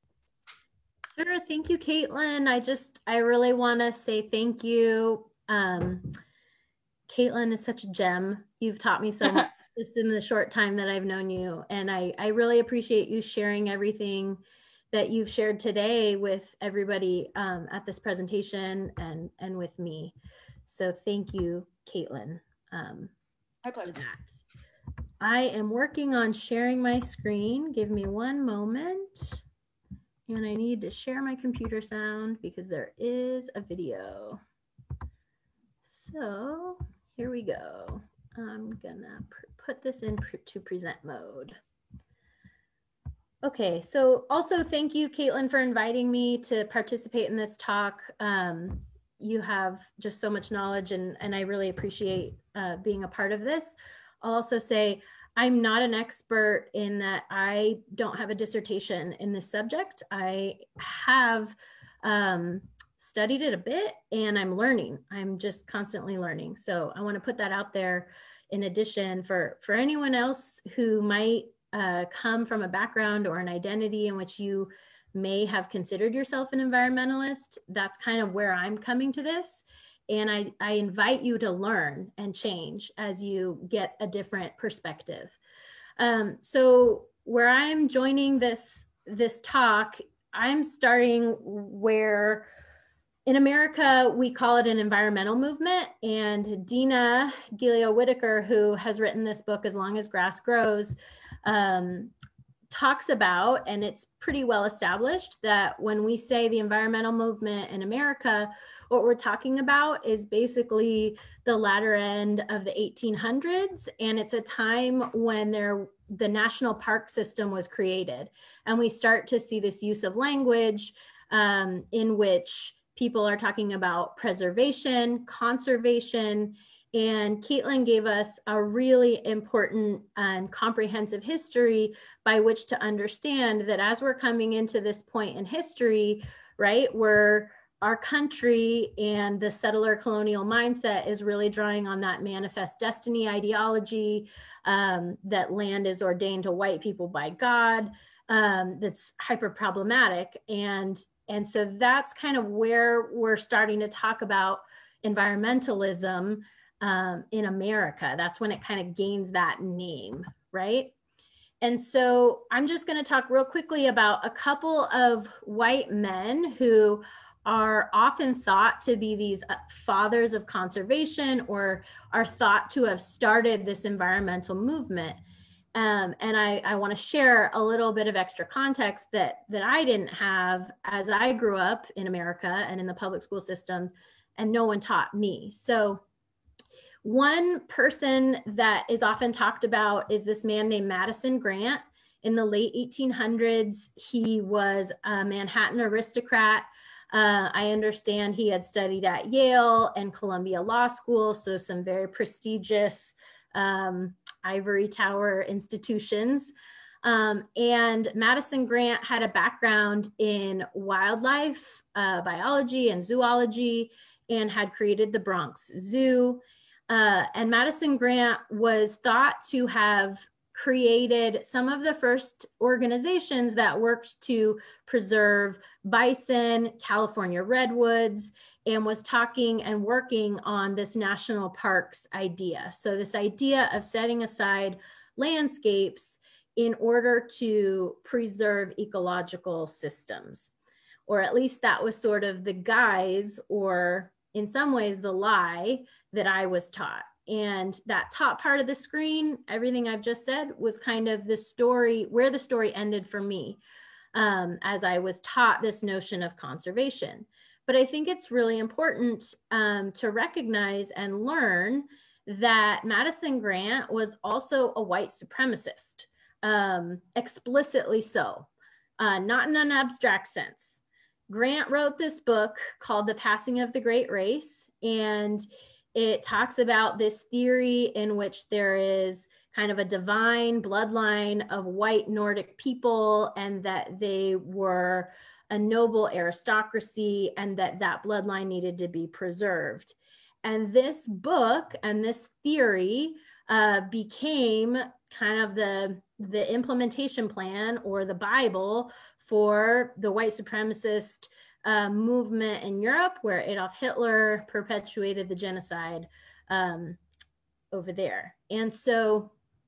Sure, thank you, Kaitlin. I just, I really wanna say thank you. Um, Kaitlin is such a gem. You've taught me so much just in the short time that I've known you. And I, I really appreciate you sharing everything that you've shared today with everybody um, at this presentation and, and with me. So thank you, Kaitlin. Um, My pleasure. for that. I am working on sharing my screen. Give me one moment. And I need to share my computer sound because there is a video. So here we go. I'm gonna put this in to present mode. Okay, so also thank you, Kaitlin, for inviting me to participate in this talk. Um, you have just so much knowledge and, and I really appreciate uh, being a part of this. I'll also say I'm not an expert in that. I don't have a dissertation in this subject. I have um, studied it a bit and I'm learning. I'm just constantly learning. So I want to put that out there in addition for, for anyone else who might uh, come from a background or an identity in which you may have considered yourself an environmentalist. That's kind of where I'm coming to this. And I, I invite you to learn and change as you get a different perspective. Um, so where I'm joining this, this talk, I'm starting where in America, we call it an environmental movement. And Dina Gilio-Whitaker, who has written this book, As Long as Grass Grows, um, talks about, and it's pretty well established, that when we say the environmental movement in America, what we're talking about is basically the latter end of the eighteen hundreds. And it's a time when there, the national park system was created. And we start to see this use of language um, in which people are talking about preservation, conservation, and Kaitlin gave us a really important and comprehensive history by which to understand that as we're coming into this point in history, right, where our country and the settler colonial mindset is really drawing on that manifest destiny ideology, um, that land is ordained to white people by God, um, that's hyper problematic. And and so that's kind of where we're starting to talk about environmentalism um, in America. That's when it kind of gains that name, right? And so I'm just going to talk real quickly about a couple of white men who are often thought to be these fathers of conservation, or are thought to have started this environmental movement. Um, and I, I want to share a little bit of extra context that, that I didn't have as I grew up in America and in the public school system, and no one taught me. So one person that is often talked about is this man named Madison Grant. In the late eighteen hundreds, he was a Manhattan aristocrat. Uh, I understand he had studied at Yale and Columbia Law School, so some very prestigious um, ivory tower institutions. Um, and Madison Grant had a background in wildlife, uh, biology and zoology, and had created the Bronx Zoo. Uh, and Madison Grant was thought to have created some of the first organizations that worked to preserve bison, California redwoods, and was talking and working on this national parks idea. So this idea of setting aside landscapes in order to preserve ecological systems, or at least that was sort of the guise, or in some ways the lie that I was taught. And that top part of the screen, everything I've just said, was kind of the story, where the story ended for me, um, as I was taught this notion of conservation. But I think it's really important um, to recognize and learn that Madison Grant was also a white supremacist, um, explicitly so, uh, not in an abstract sense. Grant wrote this book called The Passing of the Great Race, and it talks about this theory in which there is kind of a divine bloodline of white Nordic people, and that they were a noble aristocracy, and that that bloodline needed to be preserved. And this book and this theory uh, became kind of the, the implementation plan, or the Bible, for the white supremacist Uh, movement in Europe, where Adolf Hitler perpetuated the genocide um, over there. And so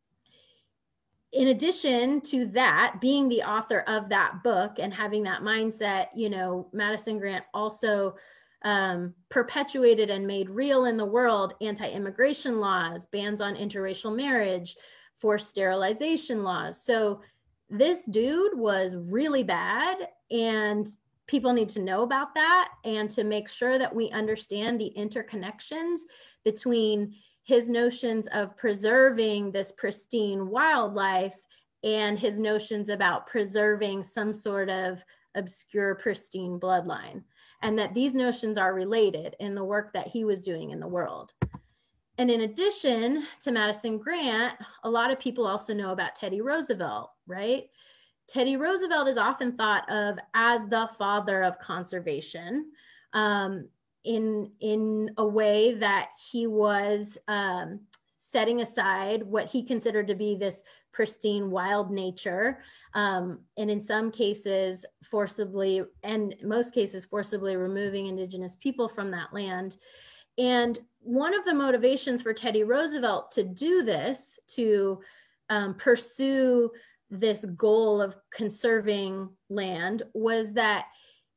in addition to that, being the author of that book and having that mindset, you know, Madison Grant also um, perpetuated and made real in the world anti-immigration laws, bans on interracial marriage, forced sterilization laws. So this dude was really bad, and people need to know about that, and to make sure that we understand the interconnections between his notions of preserving this pristine wildlife and his notions about preserving some sort of obscure, pristine bloodline, and that these notions are related in the work that he was doing in the world. And in addition to Madison Grant, a lot of people also know about Teddy Roosevelt, right? Teddy Roosevelt is often thought of as the father of conservation, um, in, in a way that he was um, setting aside what he considered to be this pristine wild nature, um, and in some cases forcibly, and most cases forcibly removing indigenous people from that land. And one of the motivations for Teddy Roosevelt to do this, to um, pursue this goal of conserving land, was that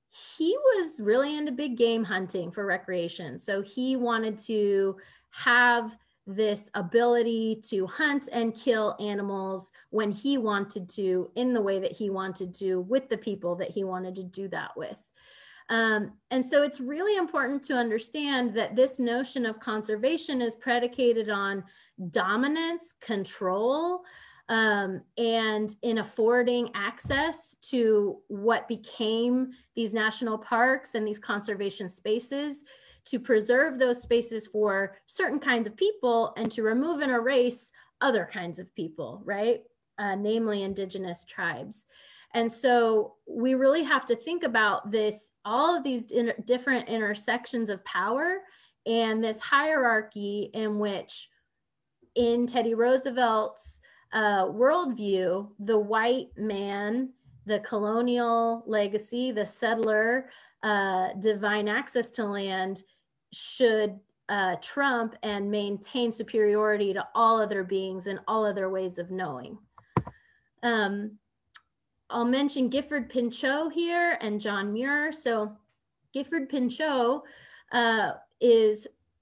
he was really into big game hunting for recreation. So he wanted to have this ability to hunt and kill animals when he wanted to, in the way that he wanted to, with the people that he wanted to do that with. Um, and so it's really important to understand that this notion of conservation is predicated on dominance, control, Um, and in affording access to what became these national parks and these conservation spaces, to preserve those spaces for certain kinds of people and to remove and erase other kinds of people, right? Uh, namely indigenous tribes. And so we really have to think about this, all of these inter different intersections of power, and this hierarchy in which, in Teddy Roosevelt's uh, worldview, the white man, the colonial legacy, the settler, uh, divine access to land should uh, trump and maintain superiority to all other beings and all other ways of knowing. Um, I'll mention Gifford Pinchot here and John Muir. So Gifford Pinchot uh, is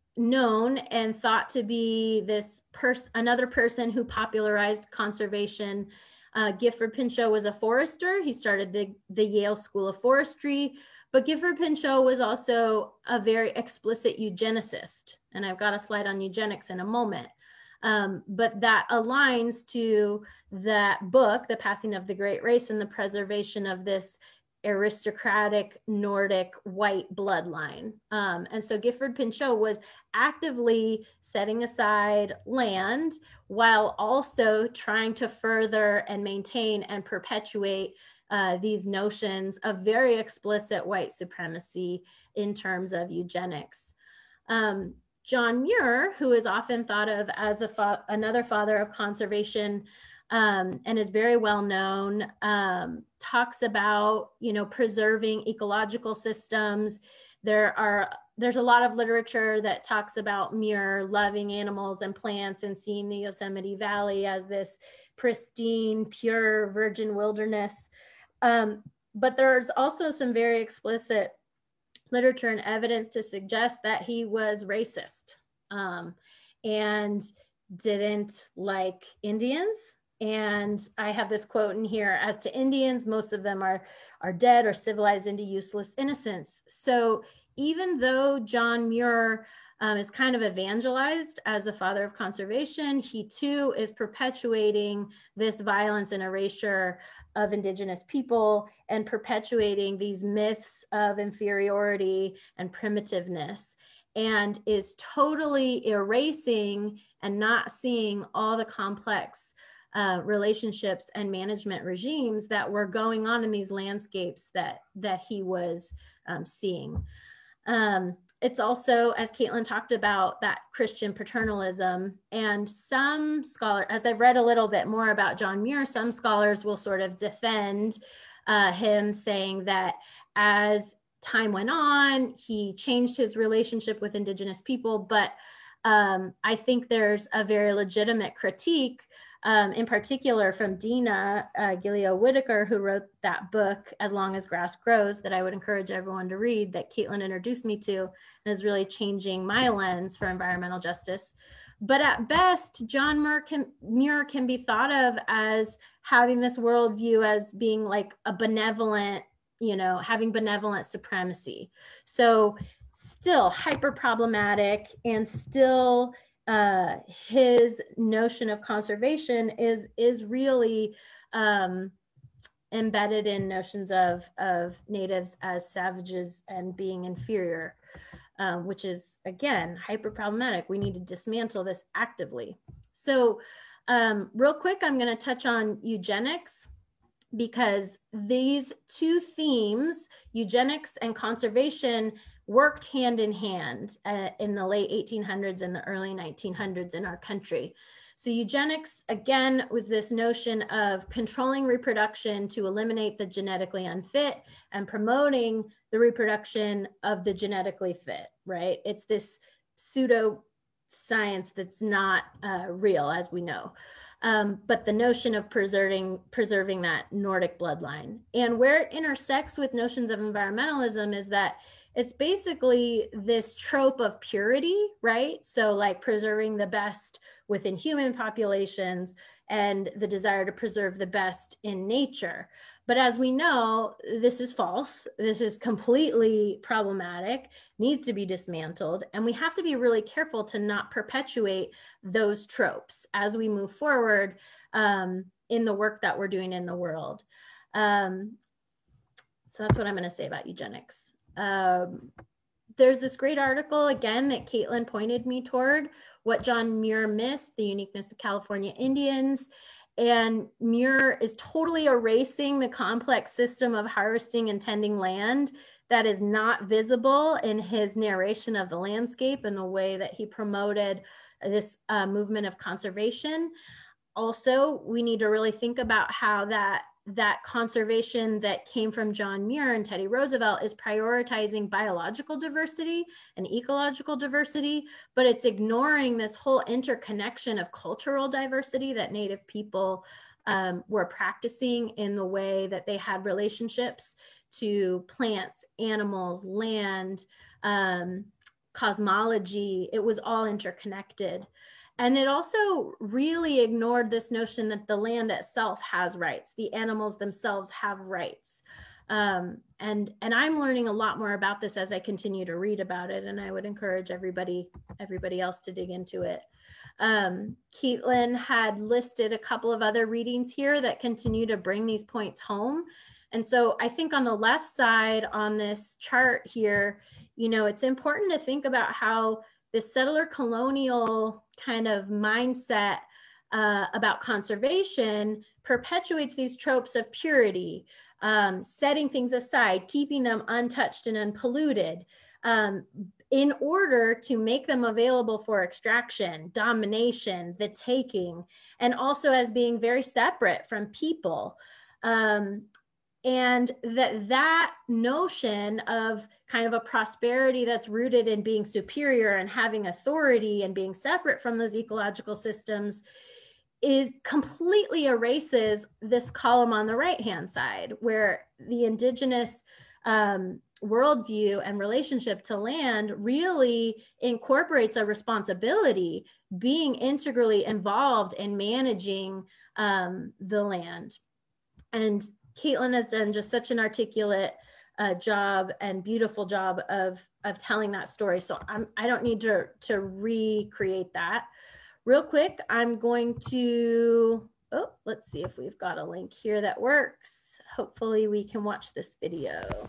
known and thought to be this person, another person who popularized conservation. Uh, Gifford Pinchot was a forester. He started the, the Yale School of Forestry, but Gifford Pinchot was also a very explicit eugenicist. And I've got a slide on eugenics in a moment. Um, but that aligns to that book, The Passing of the Great Race and the Preservation of this aristocratic Nordic white bloodline. Um, and so Gifford Pinchot was actively setting aside land while also trying to further and maintain and perpetuate uh, these notions of very explicit white supremacy in terms of eugenics. Um, John Muir, who is often thought of as a fa- another father of conservation, Um, and is very well known, um, talks about, you know, preserving ecological systems. There are, there's a lot of literature that talks about Muir loving animals and plants and seeing the Yosemite Valley as this pristine, pure, virgin wilderness. Um, but there's also some very explicit literature and evidence to suggest that he was racist um, and didn't like Indians. And I have this quote in here: as to Indians, most of them are, are dead or civilized into useless innocence. So even though John Muir um, is kind of evangelized as a father of conservation, he too is perpetuating this violence and erasure of Indigenous people and perpetuating these myths of inferiority and primitiveness, and is totally erasing and not seeing all the complex Uh, relationships and management regimes that were going on in these landscapes that that he was um, seeing. Um, it's also, as Kaitlin talked about, that Christian paternalism. And some scholars, as I've read a little bit more about John Muir, some scholars will sort of defend uh, him, saying that as time went on, he changed his relationship with Indigenous people. But um, I think there's a very legitimate critique Um, in particular from Dina uh, Gileo Whitaker, who wrote that book, As Long as Grass Grows, that I would encourage everyone to read, that Kaitlin introduced me to, and is really changing my lens for environmental justice. But at best, John Muir can, Muir can be thought of as having this worldview as being like a benevolent, you know, having benevolent supremacy. So still hyper problematic, and still Uh, his notion of conservation is is really um, embedded in notions of, of natives as savages and being inferior, um, which is, again, hyper problematic. We need to dismantle this actively. So um, real quick, I'm going to touch on eugenics, because these two themes, eugenics and conservation, worked hand in hand uh, in the late eighteen hundreds and the early nineteen hundreds in our country. So eugenics, again, was this notion of controlling reproduction to eliminate the genetically unfit and promoting the reproduction of the genetically fit, right? It's this pseudo science that's not uh, real, as we know. Um, but the notion of preserving preserving that Nordic bloodline. And where it intersects with notions of environmentalism is that it's basically this trope of purity, right? So like preserving the best within human populations and the desire to preserve the best in nature. But as we know, this is false. This is completely problematic, needs to be dismantled. And we have to be really careful to not perpetuate those tropes as we move forward um, in the work that we're doing in the world. Um, so that's what I'm going to say about eugenics. Um, there's this great article, again, that Kaitlin pointed me toward, What John Muir Missed, The Uniqueness of California Indians. And Muir is totally erasing the complex system of harvesting and tending land that is not visible in his narration of the landscape and the way that he promoted this uh, movement of conservation. Also, we need to really think about how that that conservation that came from John Muir and Teddy Roosevelt is prioritizing biological diversity and ecological diversity, but it's ignoring this whole interconnection of cultural diversity that Native people um, were practicing in the way that they had relationships to plants, animals, land, um, cosmology. It was all interconnected. And it also really ignored this notion that the land itself has rights. The animals themselves have rights. Um, and, and I'm learning a lot more about this as I continue to read about it. And I would encourage everybody, everybody else to dig into it. Um, Kaitlin had listed a couple of other readings here that continue to bring these points home. And so I think on the left side on this chart here, you know, it's important to think about how this settler colonial kind of mindset uh, about conservation perpetuates these tropes of purity, um, setting things aside, keeping them untouched and unpolluted, um, in order to make them available for extraction, domination, the taking, and also as being very separate from people. Um, And that that notion of kind of a prosperity that's rooted in being superior and having authority and being separate from those ecological systems is completely erases this column on the right-hand side, where the indigenous um, worldview and relationship to land really incorporates a responsibility, being integrally involved in managing um, the land. And Kaitlin has done just such an articulate uh, job and beautiful job of, of telling that story. So I'm, I don't need to, to recreate that. Real quick, I'm going to, oh, let's see if we've got a link here that works. Hopefully we can watch this video.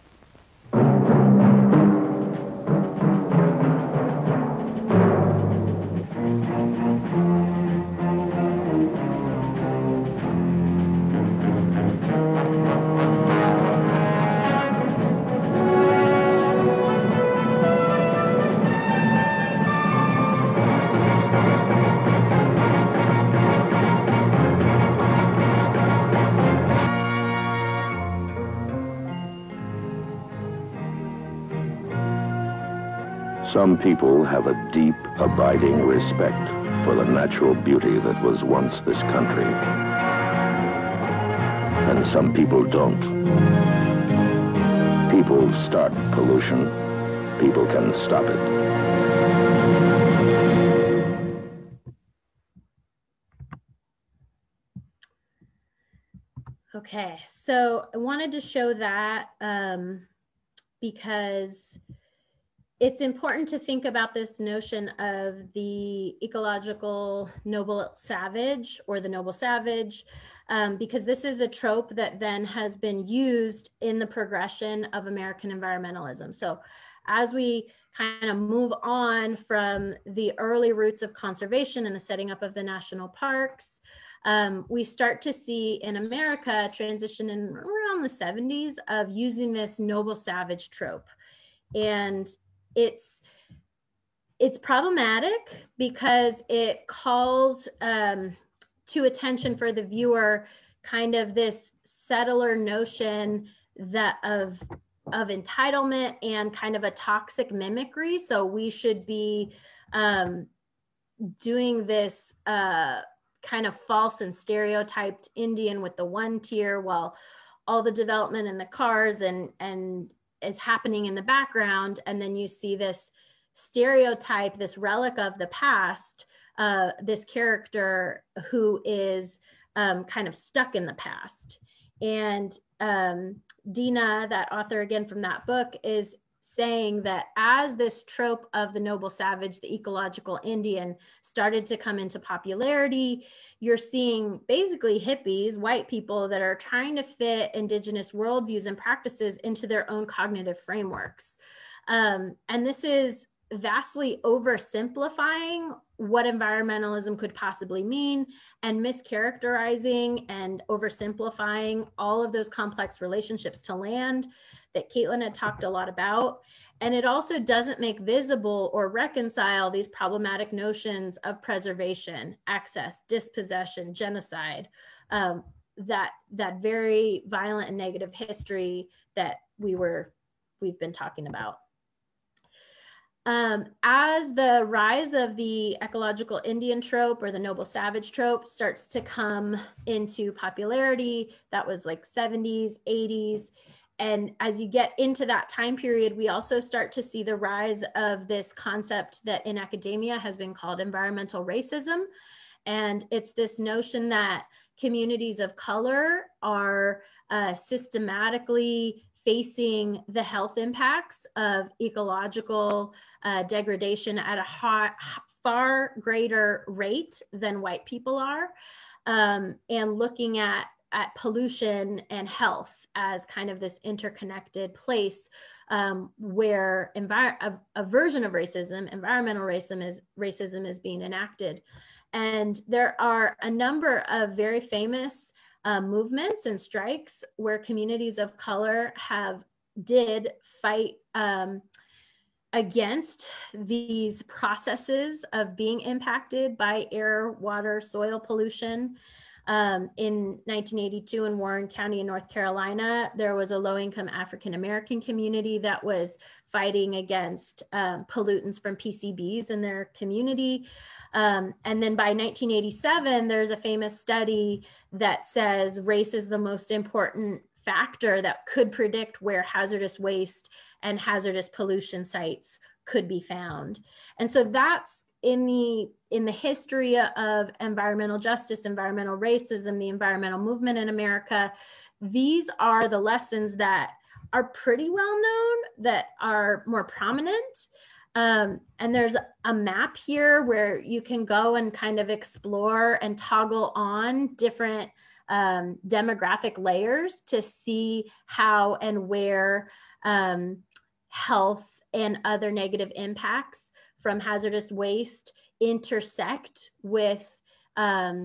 Some people have a deep, abiding respect for the natural beauty that was once this country. And some people don't. People start pollution. People can stop it. Okay, so I wanted to show that um, because it's important to think about this notion of the ecological noble savage or the noble savage, um, because this is a trope that then has been used in the progression of American environmentalism. So as we kind of move on from the early roots of conservation and the setting up of the national parks, um, we start to see in America transition in around the seventies of using this noble savage trope. And It's it's problematic because it calls um, to attention for the viewer kind of this settler notion that of of entitlement and kind of a toxic mimicry. So we should be um, doing this uh, kind of false and stereotyped Indian with the one tier, while all the development in the cars and and is happening in the background. And then you see this stereotype, this relic of the past, uh, this character who is um, kind of stuck in the past. And um, Dina, that author again from that book, is saying that as this trope of the noble savage, the ecological Indian, started to come into popularity, you're seeing basically hippies, white people that are trying to fit indigenous worldviews and practices into their own cognitive frameworks. Um, and this is vastly oversimplifying what environmentalism could possibly mean and mischaracterizing and oversimplifying all of those complex relationships to land that Kaitlin had talked a lot about. And it also doesn't make visible or reconcile these problematic notions of preservation, access, dispossession, genocide, um, that that very violent and negative history that we were we've been talking about. Um, as the rise of the ecological Indian trope or the noble savage trope starts to come into popularity, that was like seventies, eighties. And as you get into that time period, we also start to see the rise of this concept that in academia has been called environmental racism. And it's this notion that communities of color are uh, systematically facing the health impacts of ecological uh, degradation at a hot, far greater rate than white people are, um, and looking at, at pollution and health as kind of this interconnected place um, where envir a, a version of racism, environmental racism is, racism is being enacted. And there are a number of very famous Uh, movements and strikes where communities of color have did fight um, against these processes of being impacted by air, water, soil pollution. Um, in nineteen eighty-two in Warren County in North Carolina, there was a low-income African-American community that was fighting against um, pollutants from P C Bs in their community. Um, and then by nineteen eighty-seven, there's a famous study that says race is the most important factor that could predict where hazardous waste and hazardous pollution sites could be found. And so that's in the in the history of environmental justice, environmental racism, the environmental movement in America. These are the lessons that are pretty well known, that are more prominent. Um, and there's a map here where you can go and kind of explore and toggle on different um, demographic layers to see how and where um, health and other negative impacts from hazardous waste intersect with, um,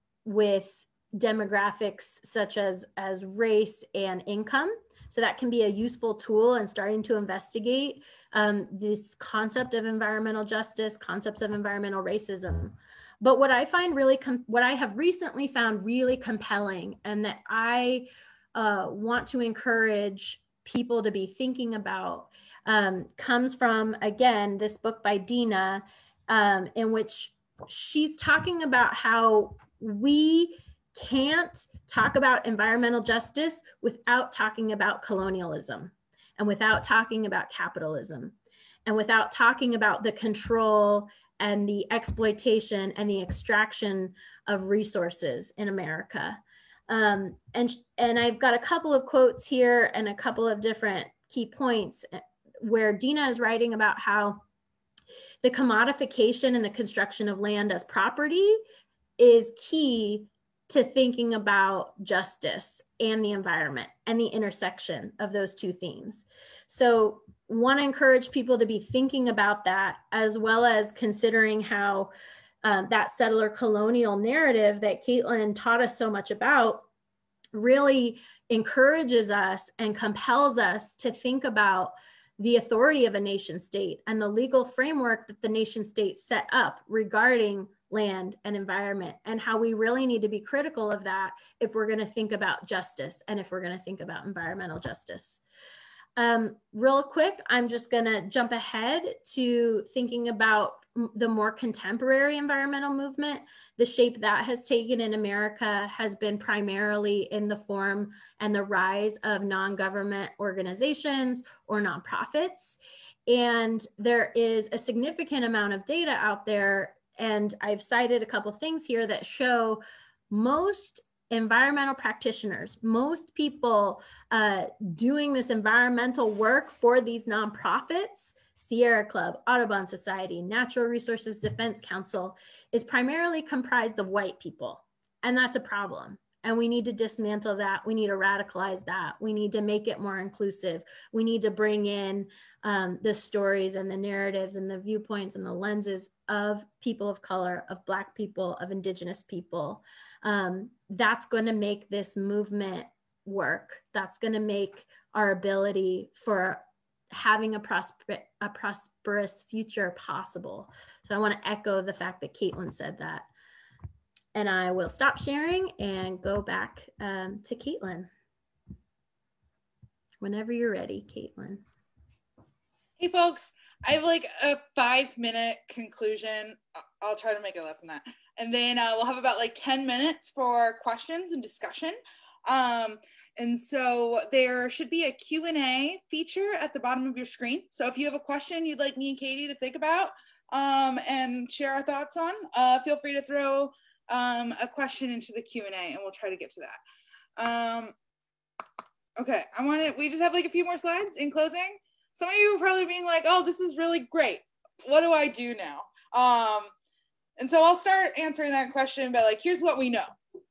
with demographics such as, as race and income. So that can be a useful tool in starting to investigate um, this concept of environmental justice, concepts of environmental racism. But what I find really, what I have recently found really compelling, and that I uh, want to encourage people to be thinking about, um, comes from, again, this book by Dina, um, in which she's talking about how we can't talk about environmental justice without talking about colonialism, and without talking about capitalism, and without talking about the control and the exploitation and the extraction of resources in America. Um, and, and I've got a couple of quotes here and a couple of different key points where Dina is writing about how the commodification and the construction of land as property is key to thinking about justice and the environment and the intersection of those two themes. So want to encourage people to be thinking about that, as well as considering how um, that settler colonial narrative that Kaitlin taught us so much about really encourages us and compels us to think about the authority of a nation state and the legal framework that the nation state set up regarding land and environment, and how we really need to be critical of that if we're going to think about justice and if we're going to think about environmental justice. Um, real quick, I'm just going to jump ahead to thinking about the more contemporary environmental movement. The shape that has taken in America has been primarily in the form and the rise of non-government organizations or nonprofits. And there is a significant amount of data out there, and I've cited a couple things here that show most environmental practitioners, most people uh, doing this environmental work for these nonprofits, Sierra Club, Audubon Society, Natural Resources Defense Council, is primarily comprised of white people. And that's a problem. And we need to dismantle that. We need to radicalize that. We need to make it more inclusive. We need to bring in um, the stories and the narratives and the viewpoints and the lenses of people of color, of Black people, of Indigenous people. Um, that's going to make this movement work. That's going to make our ability for having a, prosper a prosperous future possible. So I want to echo the fact that Kaitlin said that. And I will stop sharing and go back um, to Kaitlin. Whenever you're ready, Kaitlin. Hey folks, I have like a five minute conclusion. I'll try to make it less than that. And then uh, we'll have about like ten minutes for questions and discussion. Um, and so there should be a Q and A feature at the bottom of your screen. So if you have a question you'd like me and Katie to think about um, and share our thoughts on, uh, feel free to throw um, a question into the Q and A and we'll try to get to that. Um, okay, I want to, we just have like a few more slides in closing. Some of you are probably being like, oh, this is really great. What do I do now? Um, and so I'll start answering that question by like, here's what we know.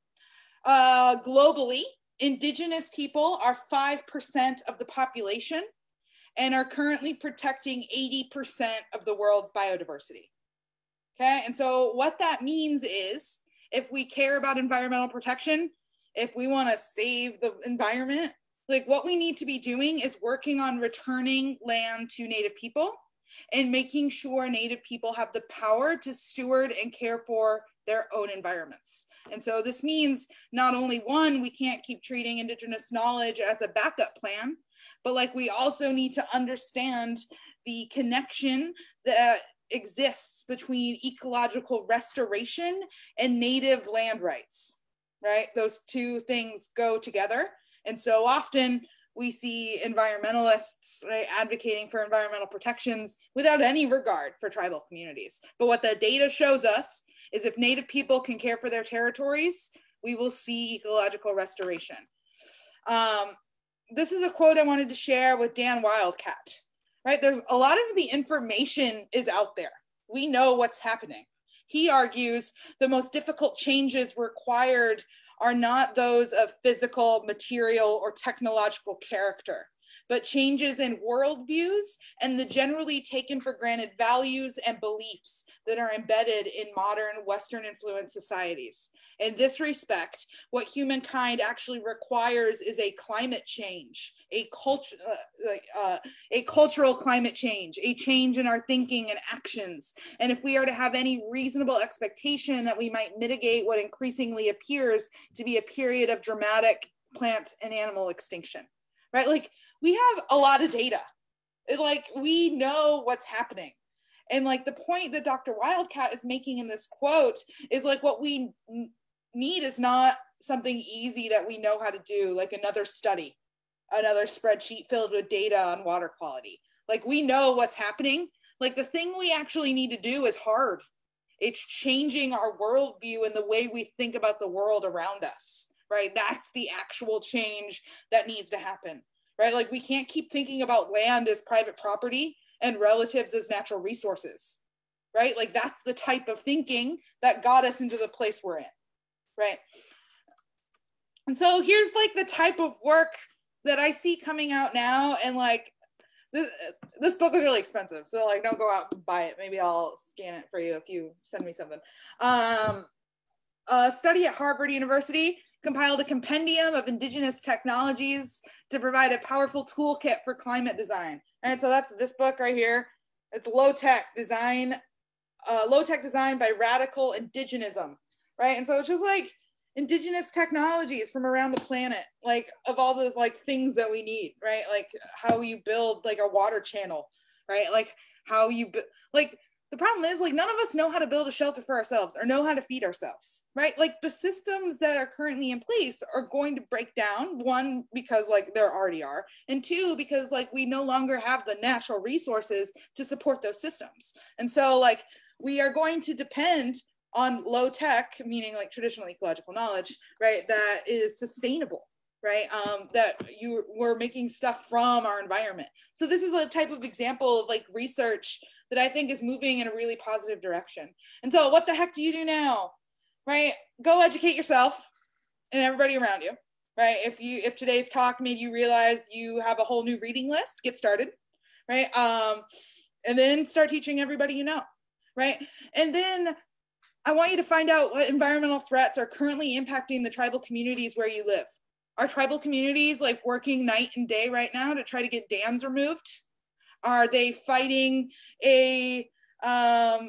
Uh, globally, Indigenous people are five percent of the population and are currently protecting eighty percent of the world's biodiversity. Okay, and so what that means is if we care about environmental protection, if we want to save the environment, like what we need to be doing is working on returning land to Native people and making sure Native people have the power to steward and care for their own environments. And so this means not only one, we can't keep treating Indigenous knowledge as a backup plan, but like we also need to understand the connection that exists between ecological restoration and Native land rights, right? Those two things go together. And so often we see environmentalists, right, advocating for environmental protections without any regard for tribal communities. But what the data shows us is if Native people can care for their territories, we will see ecological restoration. Um, this is a quote I wanted to share with Dan Wildcat, right? There's a lot of the information is out there. We know what's happening. He argues the most difficult changes required are not those of physical, material, or technological character, but changes in worldviews and the generally taken for granted values and beliefs that are embedded in modern Western influenced societies. In this respect, what humankind actually requires is a climate change, a culture, uh, uh, a cultural climate change, a change in our thinking and actions. And if we are to have any reasonable expectation that we might mitigate what increasingly appears to be a period of dramatic plant and animal extinction, right? Like we have a lot of data. It, like we know what's happening. And like the point that Doctor Wildcat is making in this quote is like what we need is not something easy that we know how to do, like another study, another spreadsheet filled with data on water quality. Like we know what's happening. Like the thing we actually need to do is hard. It's changing our worldview and the way we think about the world around us, right? That's the actual change that needs to happen, right? Like we can't keep thinking about land as private property and relatives as natural resources, right? Like that's the type of thinking that got us into the place we're in. Right. And so here's like the type of work that I see coming out now. And like this, this book is really expensive. So like, don't go out and buy it. Maybe I'll scan it for you if you send me something. Um, a study at Harvard University compiled a compendium of Indigenous technologies to provide a powerful toolkit for climate design. And so that's this book right here. It's low tech design, uh, low tech design by radical Indigenism. Right. And so it's just like Indigenous technologies from around the planet, like of all the like things that we need, right? Like how you build like a water channel, right? Like how you, bu- like the problem is like none of us know how to build a shelter for ourselves or know how to feed ourselves, right? Like the systems that are currently in place are going to break down, one, because like there already are, and two, because like we no longer have the natural resources to support those systems. And so like we are going to depend on low tech, meaning like traditional ecological knowledge, right? That is sustainable, right? Um, that you were making stuff from our environment. So this is a type of example of like research that I think is moving in a really positive direction. And so what the heck do you do now, right? Go educate yourself and everybody around you, right? If you, if today's talk made you realize you have a whole new reading list, get started, right? Um, and then start teaching everybody you know, right? And then I want you to find out what environmental threats are currently impacting the tribal communities where you live. Are tribal communities like working night and day right now to try to get dams removed? Are they fighting a, um,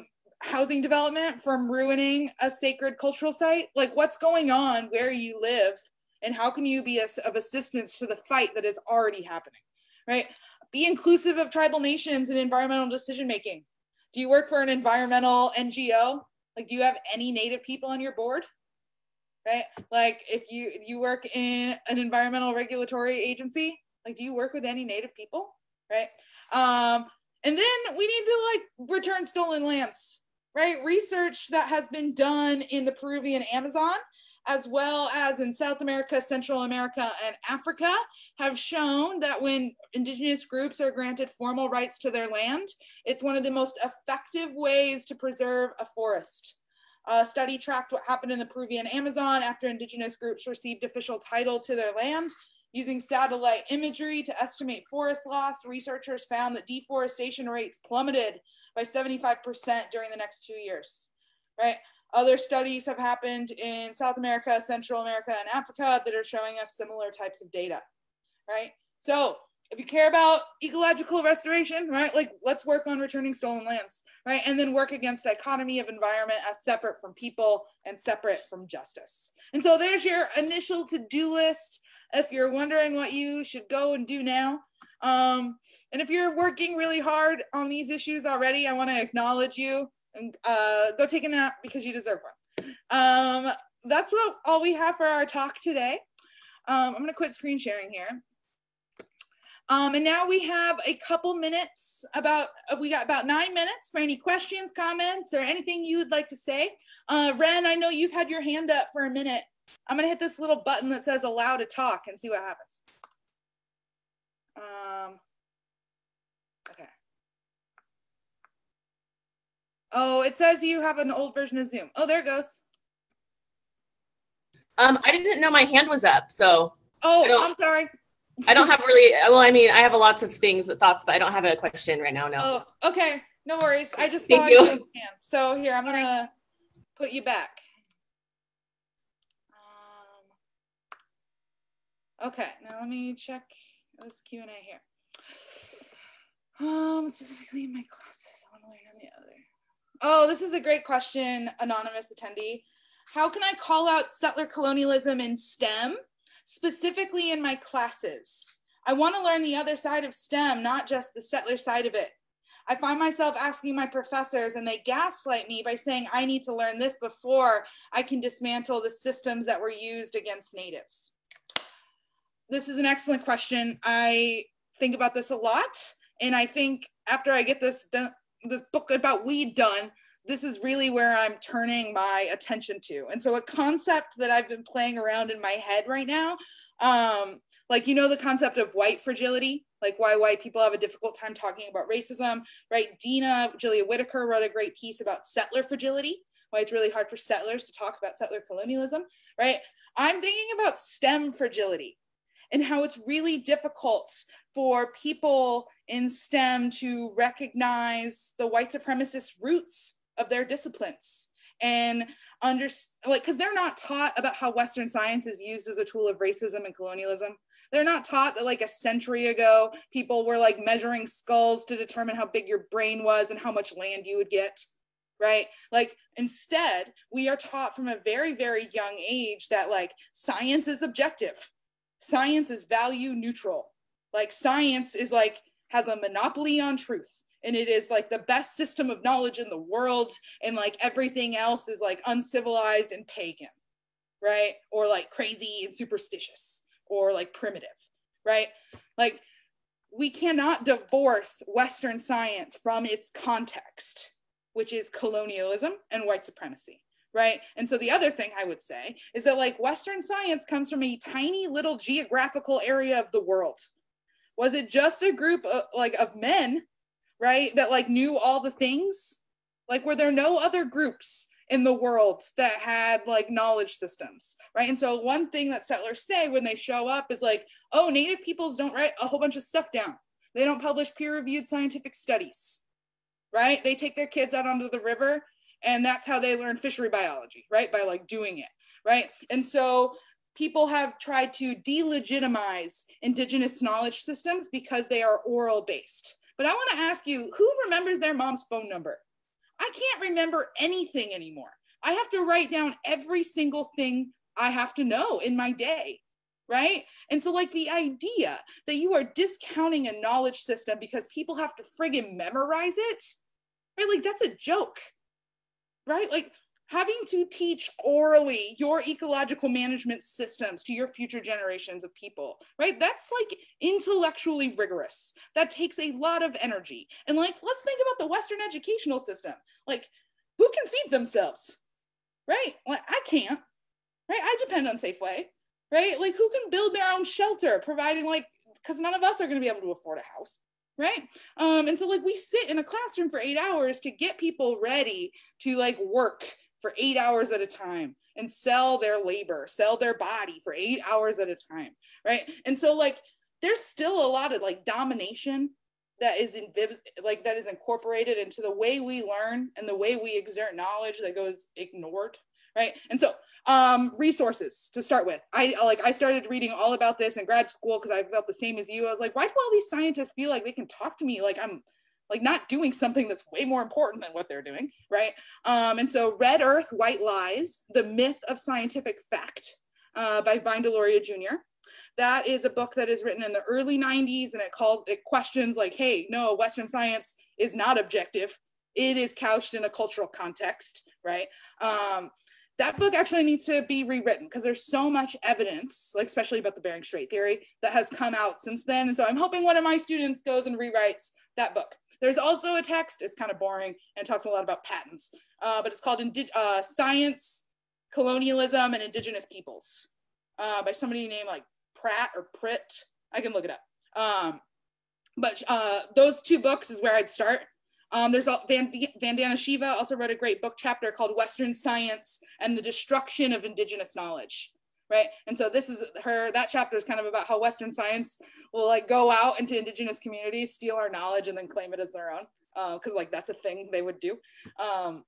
housing development from ruining a sacred cultural site? Like, what's going on where you live, and how can you be a, of assistance to the fight that is already happening, right? Be inclusive of tribal nations in environmental decision making. Do you work for an environmental N G O? Like, do you have any Native people on your board? Right? Like, if you if you work in an environmental regulatory agency, like, do you work with any Native people? Right? Um, and then we need to like return stolen lands, right? Research that has been done in the Peruvian Amazon, as well as in South America, Central America, and Africa, have shown that when indigenous groups are granted formal rights to their land, it's one of the most effective ways to preserve a forest. A study tracked what happened in the Peruvian Amazon after indigenous groups received official title to their land. Using satellite imagery to estimate forest loss, researchers found that deforestation rates plummeted by seventy-five percent during the next two years, right? Other studies have happened in South America, Central America, and Africa that are showing us similar types of data, right? So if you care about ecological restoration, right, like let's work on returning stolen lands, right? And then work against dichotomy of environment as separate from people and separate from justice. And so there's your initial to-do list if you're wondering what you should go and do now. Um, and if you're working really hard on these issues already, I want to acknowledge you and uh, go take a nap because you deserve one. Um, that's what all we have for our talk today. Um, I'm going to quit screen sharing here. Um, and now we have a couple minutes, about, uh, we got about nine minutes for any questions, comments, or anything you would like to say. Uh, Ren, I know you've had your hand up for a minute. I'm gonna hit this little button that says allow to talk and see what happens. Um, okay. Oh, it says you have an old version of Zoom. Oh, there it goes. Um, I didn't know my hand was up, so. Oh, I'm sorry. I don't have really, well, I mean, I have a lots of things, thoughts, but I don't have a question right now, no. Oh, okay, no worries. I just Thank saw you. your hand. So here, I'm gonna put you back. Um, okay, now let me check this Q and A here. Um, specifically in my classes, I wanna learn on the other. Oh, this is a great question, anonymous attendee. How can I call out settler colonialism in STEM? Specifically in my classes. I want to learn the other side of STEM, not just the settler side of it. I find myself asking my professors and they gaslight me by saying I need to learn this before I can dismantle the systems that were used against natives. This is an excellent question. I think about this a lot, and I think after I get this done, this book about weed done, this is really where I'm turning my attention to. And so a concept that I've been playing around in my head right now, um, like, you know, the concept of white fragility, like why white people have a difficult time talking about racism, right? Dina Julia Whitaker wrote a great piece about settler fragility, why it's really hard for settlers to talk about settler colonialism, right? I'm thinking about STEM fragility and how it's really difficult for people in STEM to recognize the white supremacist roots of their disciplines and under like because they're not taught about how Western science is used as a tool of racism and colonialism. They're not taught that like a century ago people were like measuring skulls to determine how big your brain was and how much land you would get, right? Like instead we are taught from a very very young age that like science is objective, science is value neutral, like science is like has a monopoly on truth. And it is like the best system of knowledge in the world. And like everything else is like uncivilized and pagan, right? Or like crazy and superstitious or like primitive, right? Like we cannot divorce Western science from its context, which is colonialism and white supremacy, right? And so the other thing I would say is that like Western science comes from a tiny little geographical area of the world. Was it just a group of, like of men, right, that like knew all the things? Like were there no other groups in the world that had like knowledge systems, right? And so one thing that settlers say when they show up is like, oh, native peoples don't write a whole bunch of stuff down. They don't publish peer-reviewed scientific studies, right? They take their kids out onto the river and that's how they learn fishery biology, right? By like doing it, right? And so people have tried to delegitimize indigenous knowledge systems because they are oral based. But I want to ask you, who remembers their mom's phone number? I can't remember anything anymore. I have to write down every single thing I have to know in my day, right? And so like the idea that you are discounting a knowledge system because people have to friggin' memorize it, right? Like that's a joke, right? Like having to teach orally your ecological management systems to your future generations of people, right? That's like intellectually rigorous. That takes a lot of energy. And like, let's think about the Western educational system. Like, who can feed themselves, right? Like, I can't, right? I depend on Safeway, right? Like, who can build their own shelter, providing like, because none of us are going to be able to afford a house, right? Um, and so like, we sit in a classroom for eight hours to get people ready to like work for eight hours at a time and sell their labor, sell their body for eight hours at a time, right? And so like, there's still a lot of like domination that is in like that is incorporated into the way we learn and the way we exert knowledge that goes ignored, right? And so um, resources to start with. I like I started reading all about this in grad school because I felt the same as you. I was like, why do all these scientists feel like they can talk to me like I'm like not doing something that's way more important than what they're doing, right? Um, and so Red Earth, White Lies, The Myth of Scientific Fact uh, by Vine Deloria Junior That is a book that is written in the early nineties, and it calls, it questions like, hey, no, Western science is not objective. It is couched in a cultural context, right? Um, that book actually needs to be rewritten because there's so much evidence, like especially about the Bering Strait theory, that has come out since then. And so I'm hoping one of my students goes and rewrites that book. There's also a text, it's kind of boring and talks a lot about patents, uh, but it's called Indi- uh, Science, Colonialism, and Indigenous Peoples uh, by somebody named like Pratt or Pritt. I can look it up. Um, but uh, those two books is where I'd start. Um, there's Van, Vandana Shiva also wrote a great book chapter called Western Science and the Destruction of Indigenous Knowledge, right? And so this is her, that chapter is kind of about how Western science will like go out into indigenous communities, steal our knowledge, and then claim it as their own, because uh, like that's a thing they would do. Um,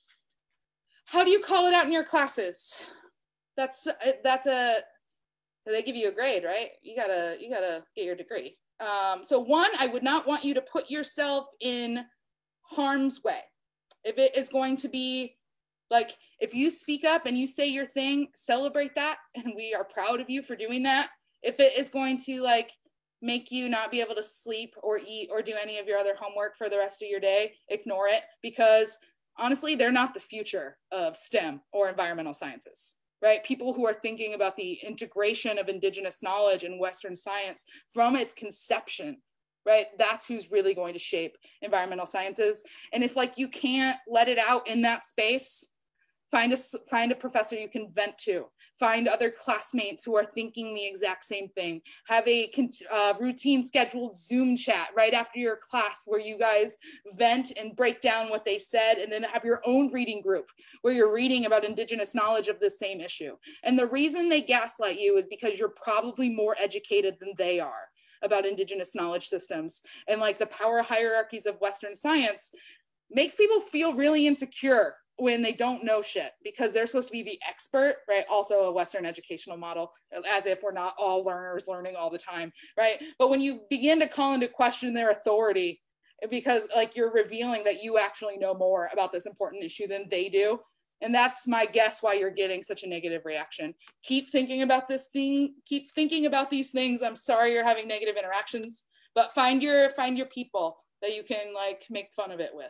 how do you call it out in your classes? That's, that's a, they give you a grade, right? You gotta, you gotta get your degree. Um, so one, I would not want you to put yourself in harm's way. If it is going to be like, if you speak up and you say your thing, celebrate that. And we are proud of you for doing that. If it is going to like make you not be able to sleep or eat or do any of your other homework for the rest of your day, ignore it, because honestly, they're not the future of STEM or environmental sciences, right? People who are thinking about the integration of indigenous knowledge in Western science from its conception, right? That's who's really going to shape environmental sciences. And if like you can't let it out in that space, find a, find a professor you can vent to, find other classmates who are thinking the exact same thing, have a uh, routine scheduled Zoom chat right after your class where you guys vent and break down what they said, and then have your own reading group where you're reading about indigenous knowledge of the same issue. And the reason they gaslight you is because you're probably more educated than they are about indigenous knowledge systems. And like the power hierarchies of Western science makes people feel really insecure when they don't know shit, because they're supposed to be the expert, right? Also a Western educational model, as if we're not all learners learning all the time, right? But when you begin to call into question their authority, because like you're revealing that you actually know more about this important issue than they do. And that's my guess why you're getting such a negative reaction. Keep thinking about this thing, keep thinking about these things. I'm sorry you're having negative interactions, but find your, find your people that you can like make fun of it with.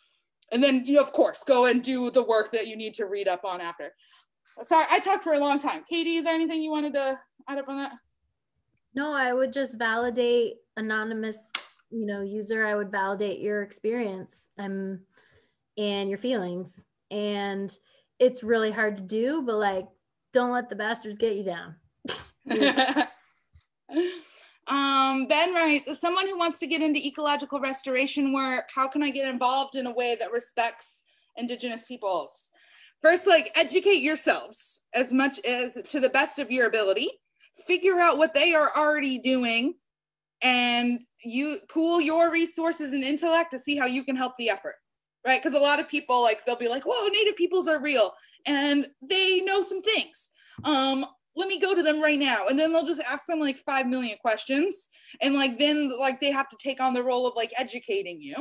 And then, you know, of course, go and do the work that you need to read up on after. Sorry, I talked for a long time. Katie, is there anything you wanted to add up on that? No, I would just validate anonymous, you know, user. I would validate your experience um, and your feelings. And it's really hard to do, but like, don't let the bastards get you down. Um, Ben writes, as someone who wants to get into ecological restoration work, how can I get involved in a way that respects Indigenous peoples? First, like, educate yourselves as much as to the best of your ability. Figure out what they are already doing and you pool your resources and intellect to see how you can help the effort, right? Because a lot of people, like, they'll be like, whoa, Native peoples are real, and they know some things. Um, let me go to them right now. And then they'll just ask them like five million questions. And like, then like they have to take on the role of like educating you,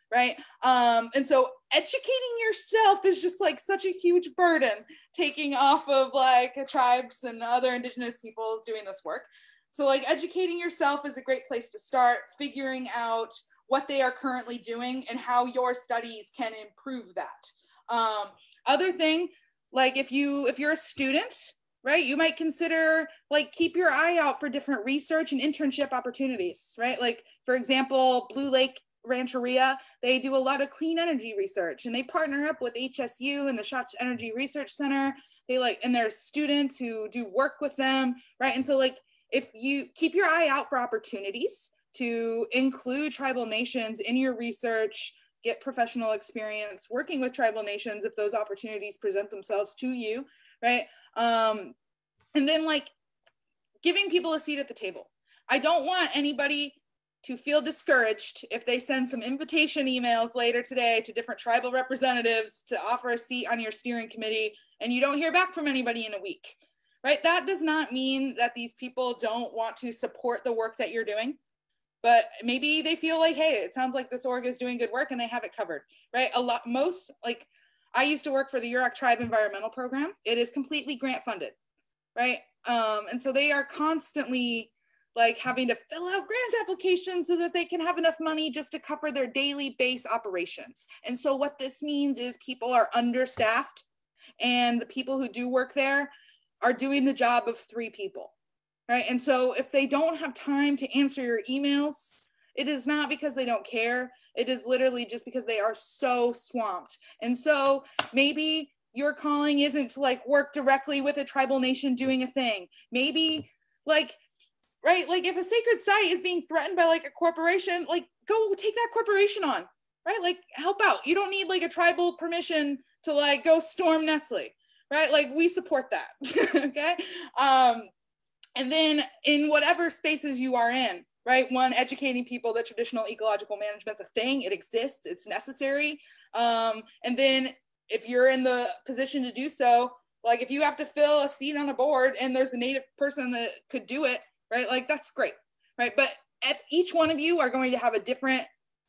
right? Um, and so educating yourself is just like such a huge burden, taking off of like tribes and other indigenous peoples doing this work. So like educating yourself is a great place to start, figuring out what they are currently doing and how your studies can improve that. Um, other thing, like if you, if you're a student, right, you might consider like keep your eye out for different research and internship opportunities, right? Like for example, Blue Lake Rancheria, they do a lot of clean energy research and they partner up with H S U and the Schatz Energy Research Center. They like, and there's students who do work with them, right? And so like, if you keep your eye out for opportunities to include tribal nations in your research, get professional experience working with tribal nations if those opportunities present themselves to you, right? Um, and then like giving people a seat at the table. I don't want anybody to feel discouraged if they send some invitation emails later today to different tribal representatives to offer a seat on your steering committee and you don't hear back from anybody in a week, right? That does not mean that these people don't want to support the work that you're doing, but maybe they feel like, hey, it sounds like this org is doing good work and they have it covered, right? A lot, most, like I used to work for the Yurok Tribe Environmental Program. It is completely grant funded, right? Um, and so they are constantly like having to fill out grant applications so that they can have enough money just to cover their daily base operations. And so what this means is people are understaffed and the people who do work there are doing the job of three people, right? And so if they don't have time to answer your emails, it is not because they don't care. It is literally just because they are so swamped. And so maybe your calling isn't to like work directly with a tribal nation doing a thing. Maybe like, right? Like if a sacred site is being threatened by like a corporation, like go take that corporation on, right? Like help out. You don't need like a tribal permission to like go storm Nestle, right? Like we support that, okay? Um, and then in whatever spaces you are in, right? One, educating people that traditional ecological management's a thing, it exists, it's necessary. Um, and then if you're in the position to do so, like if you have to fill a seat on a board and there's a Native person that could do it, right? Like that's great, right? But each one of you are going to have a different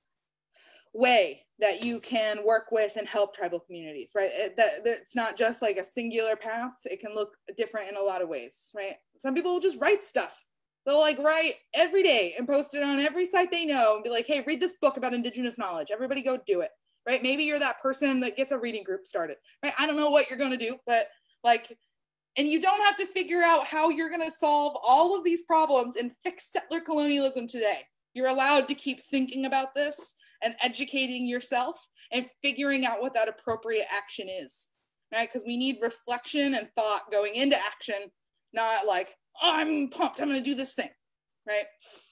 way that you can work with and help tribal communities, right? It, that, that it's not just like a singular path. It can look different in a lot of ways, right? Some people will just write stuff. They'll like write every day and post it on every site they know and be like, hey, read this book about Indigenous knowledge. Everybody go do it, right? Maybe you're that person that gets a reading group started, right? I don't know what you're going to do, but like, and you don't have to figure out how you're going to solve all of these problems and fix settler colonialism today. You're allowed to keep thinking about this and educating yourself and figuring out what that appropriate action is, right? Because we need reflection and thought going into action, not like, oh, I'm pumped, I'm going to do this thing, right?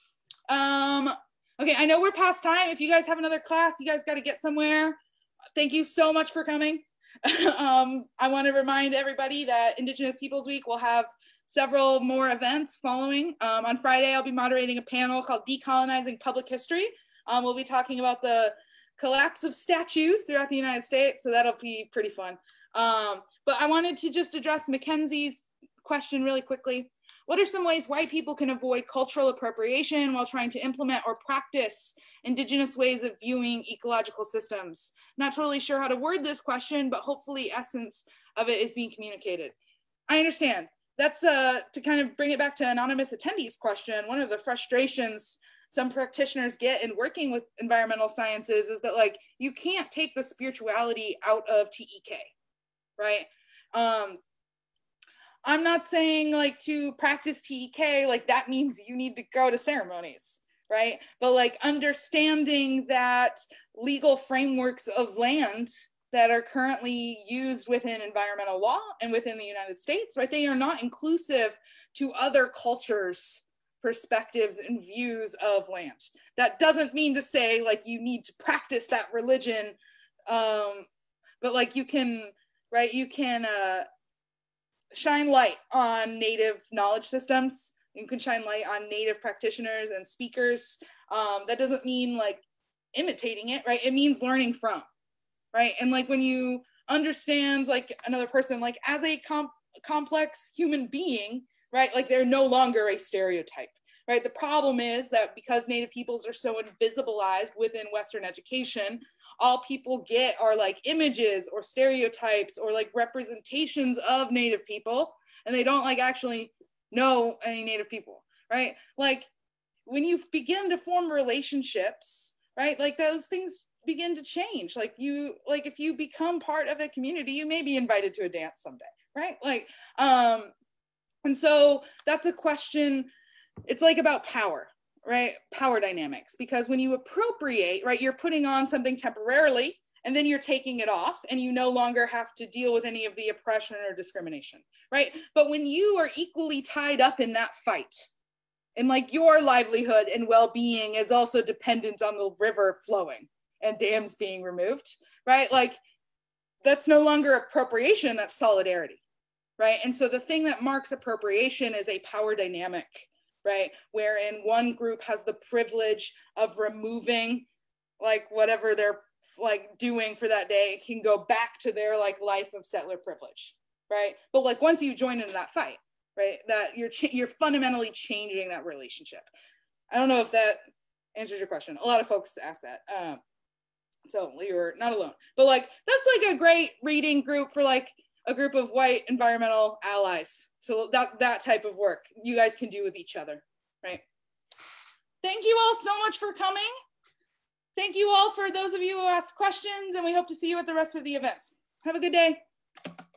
Um, okay, I know we're past time. If you guys have another class, you guys got to get somewhere. Thank you so much for coming. um, I want to remind everybody that Indigenous Peoples Week will have several more events following. Um, on Friday, I'll be moderating a panel called Decolonizing Public History. Um, we'll be talking about the collapse of statues throughout the United States, so that'll be pretty fun. Um, but I wanted to just address Mackenzie's question really quickly. What are some ways white people can avoid cultural appropriation while trying to implement or practice Indigenous ways of viewing ecological systems? Not totally sure how to word this question, but hopefully essence of it is being communicated. I understand. That's uh, to kind of bring it back to anonymous attendees question. One of the frustrations some practitioners get in working with environmental sciences is that like, you can't take the spirituality out of T E K, right? Um, I'm not saying like to practice T E K, like that means you need to go to ceremonies, right? But like understanding that legal frameworks of land that are currently used within environmental law and within the United States, right? They are not inclusive to other cultures' perspectives and views of land. That doesn't mean to say like you need to practice that religion, um, but like you can, right? You can uh, shine light on Native knowledge systems. You can shine light on Native practitioners and speakers. Um, that doesn't mean like imitating it, right? It means learning from, right? And like when you understand like another person, like as a com complex human being, right? Like they're no longer a stereotype, right? The problem is that because Native peoples are so invisibilized within Western education, all people get are like images or stereotypes or like representations of Native people, and they don't like actually know any Native people, right? Like when you begin to form relationships, right? Like those things begin to change. Like you, like if you become part of a community, you may be invited to a dance someday, right? Like, um, and so that's a question. It's like about power, right? Power dynamics, because when you appropriate, right, you're putting on something temporarily and then you're taking it off and you no longer have to deal with any of the oppression or discrimination, right? But when you are equally tied up in that fight, and like your livelihood and well-being is also dependent on the river flowing and dams being removed, right? Like that's no longer appropriation, that's solidarity, right? And so the thing that marks appropriation is a power dynamic, right? Wherein one group has the privilege of removing like whatever they're like doing for that day can go back to their like life of settler privilege, right? But like once you join into that fight, right, that you're you're fundamentally changing that relationship. I don't know if that answers your question. A lot of folks ask that. Um, so you're not alone. But like that's like a great reading group for like a group of white environmental allies. So that that type of work you guys can do with each other, right? Thank you all so much for coming. Thank you all for those of you who asked questions, and we hope to see you at the rest of the events. Have a good day.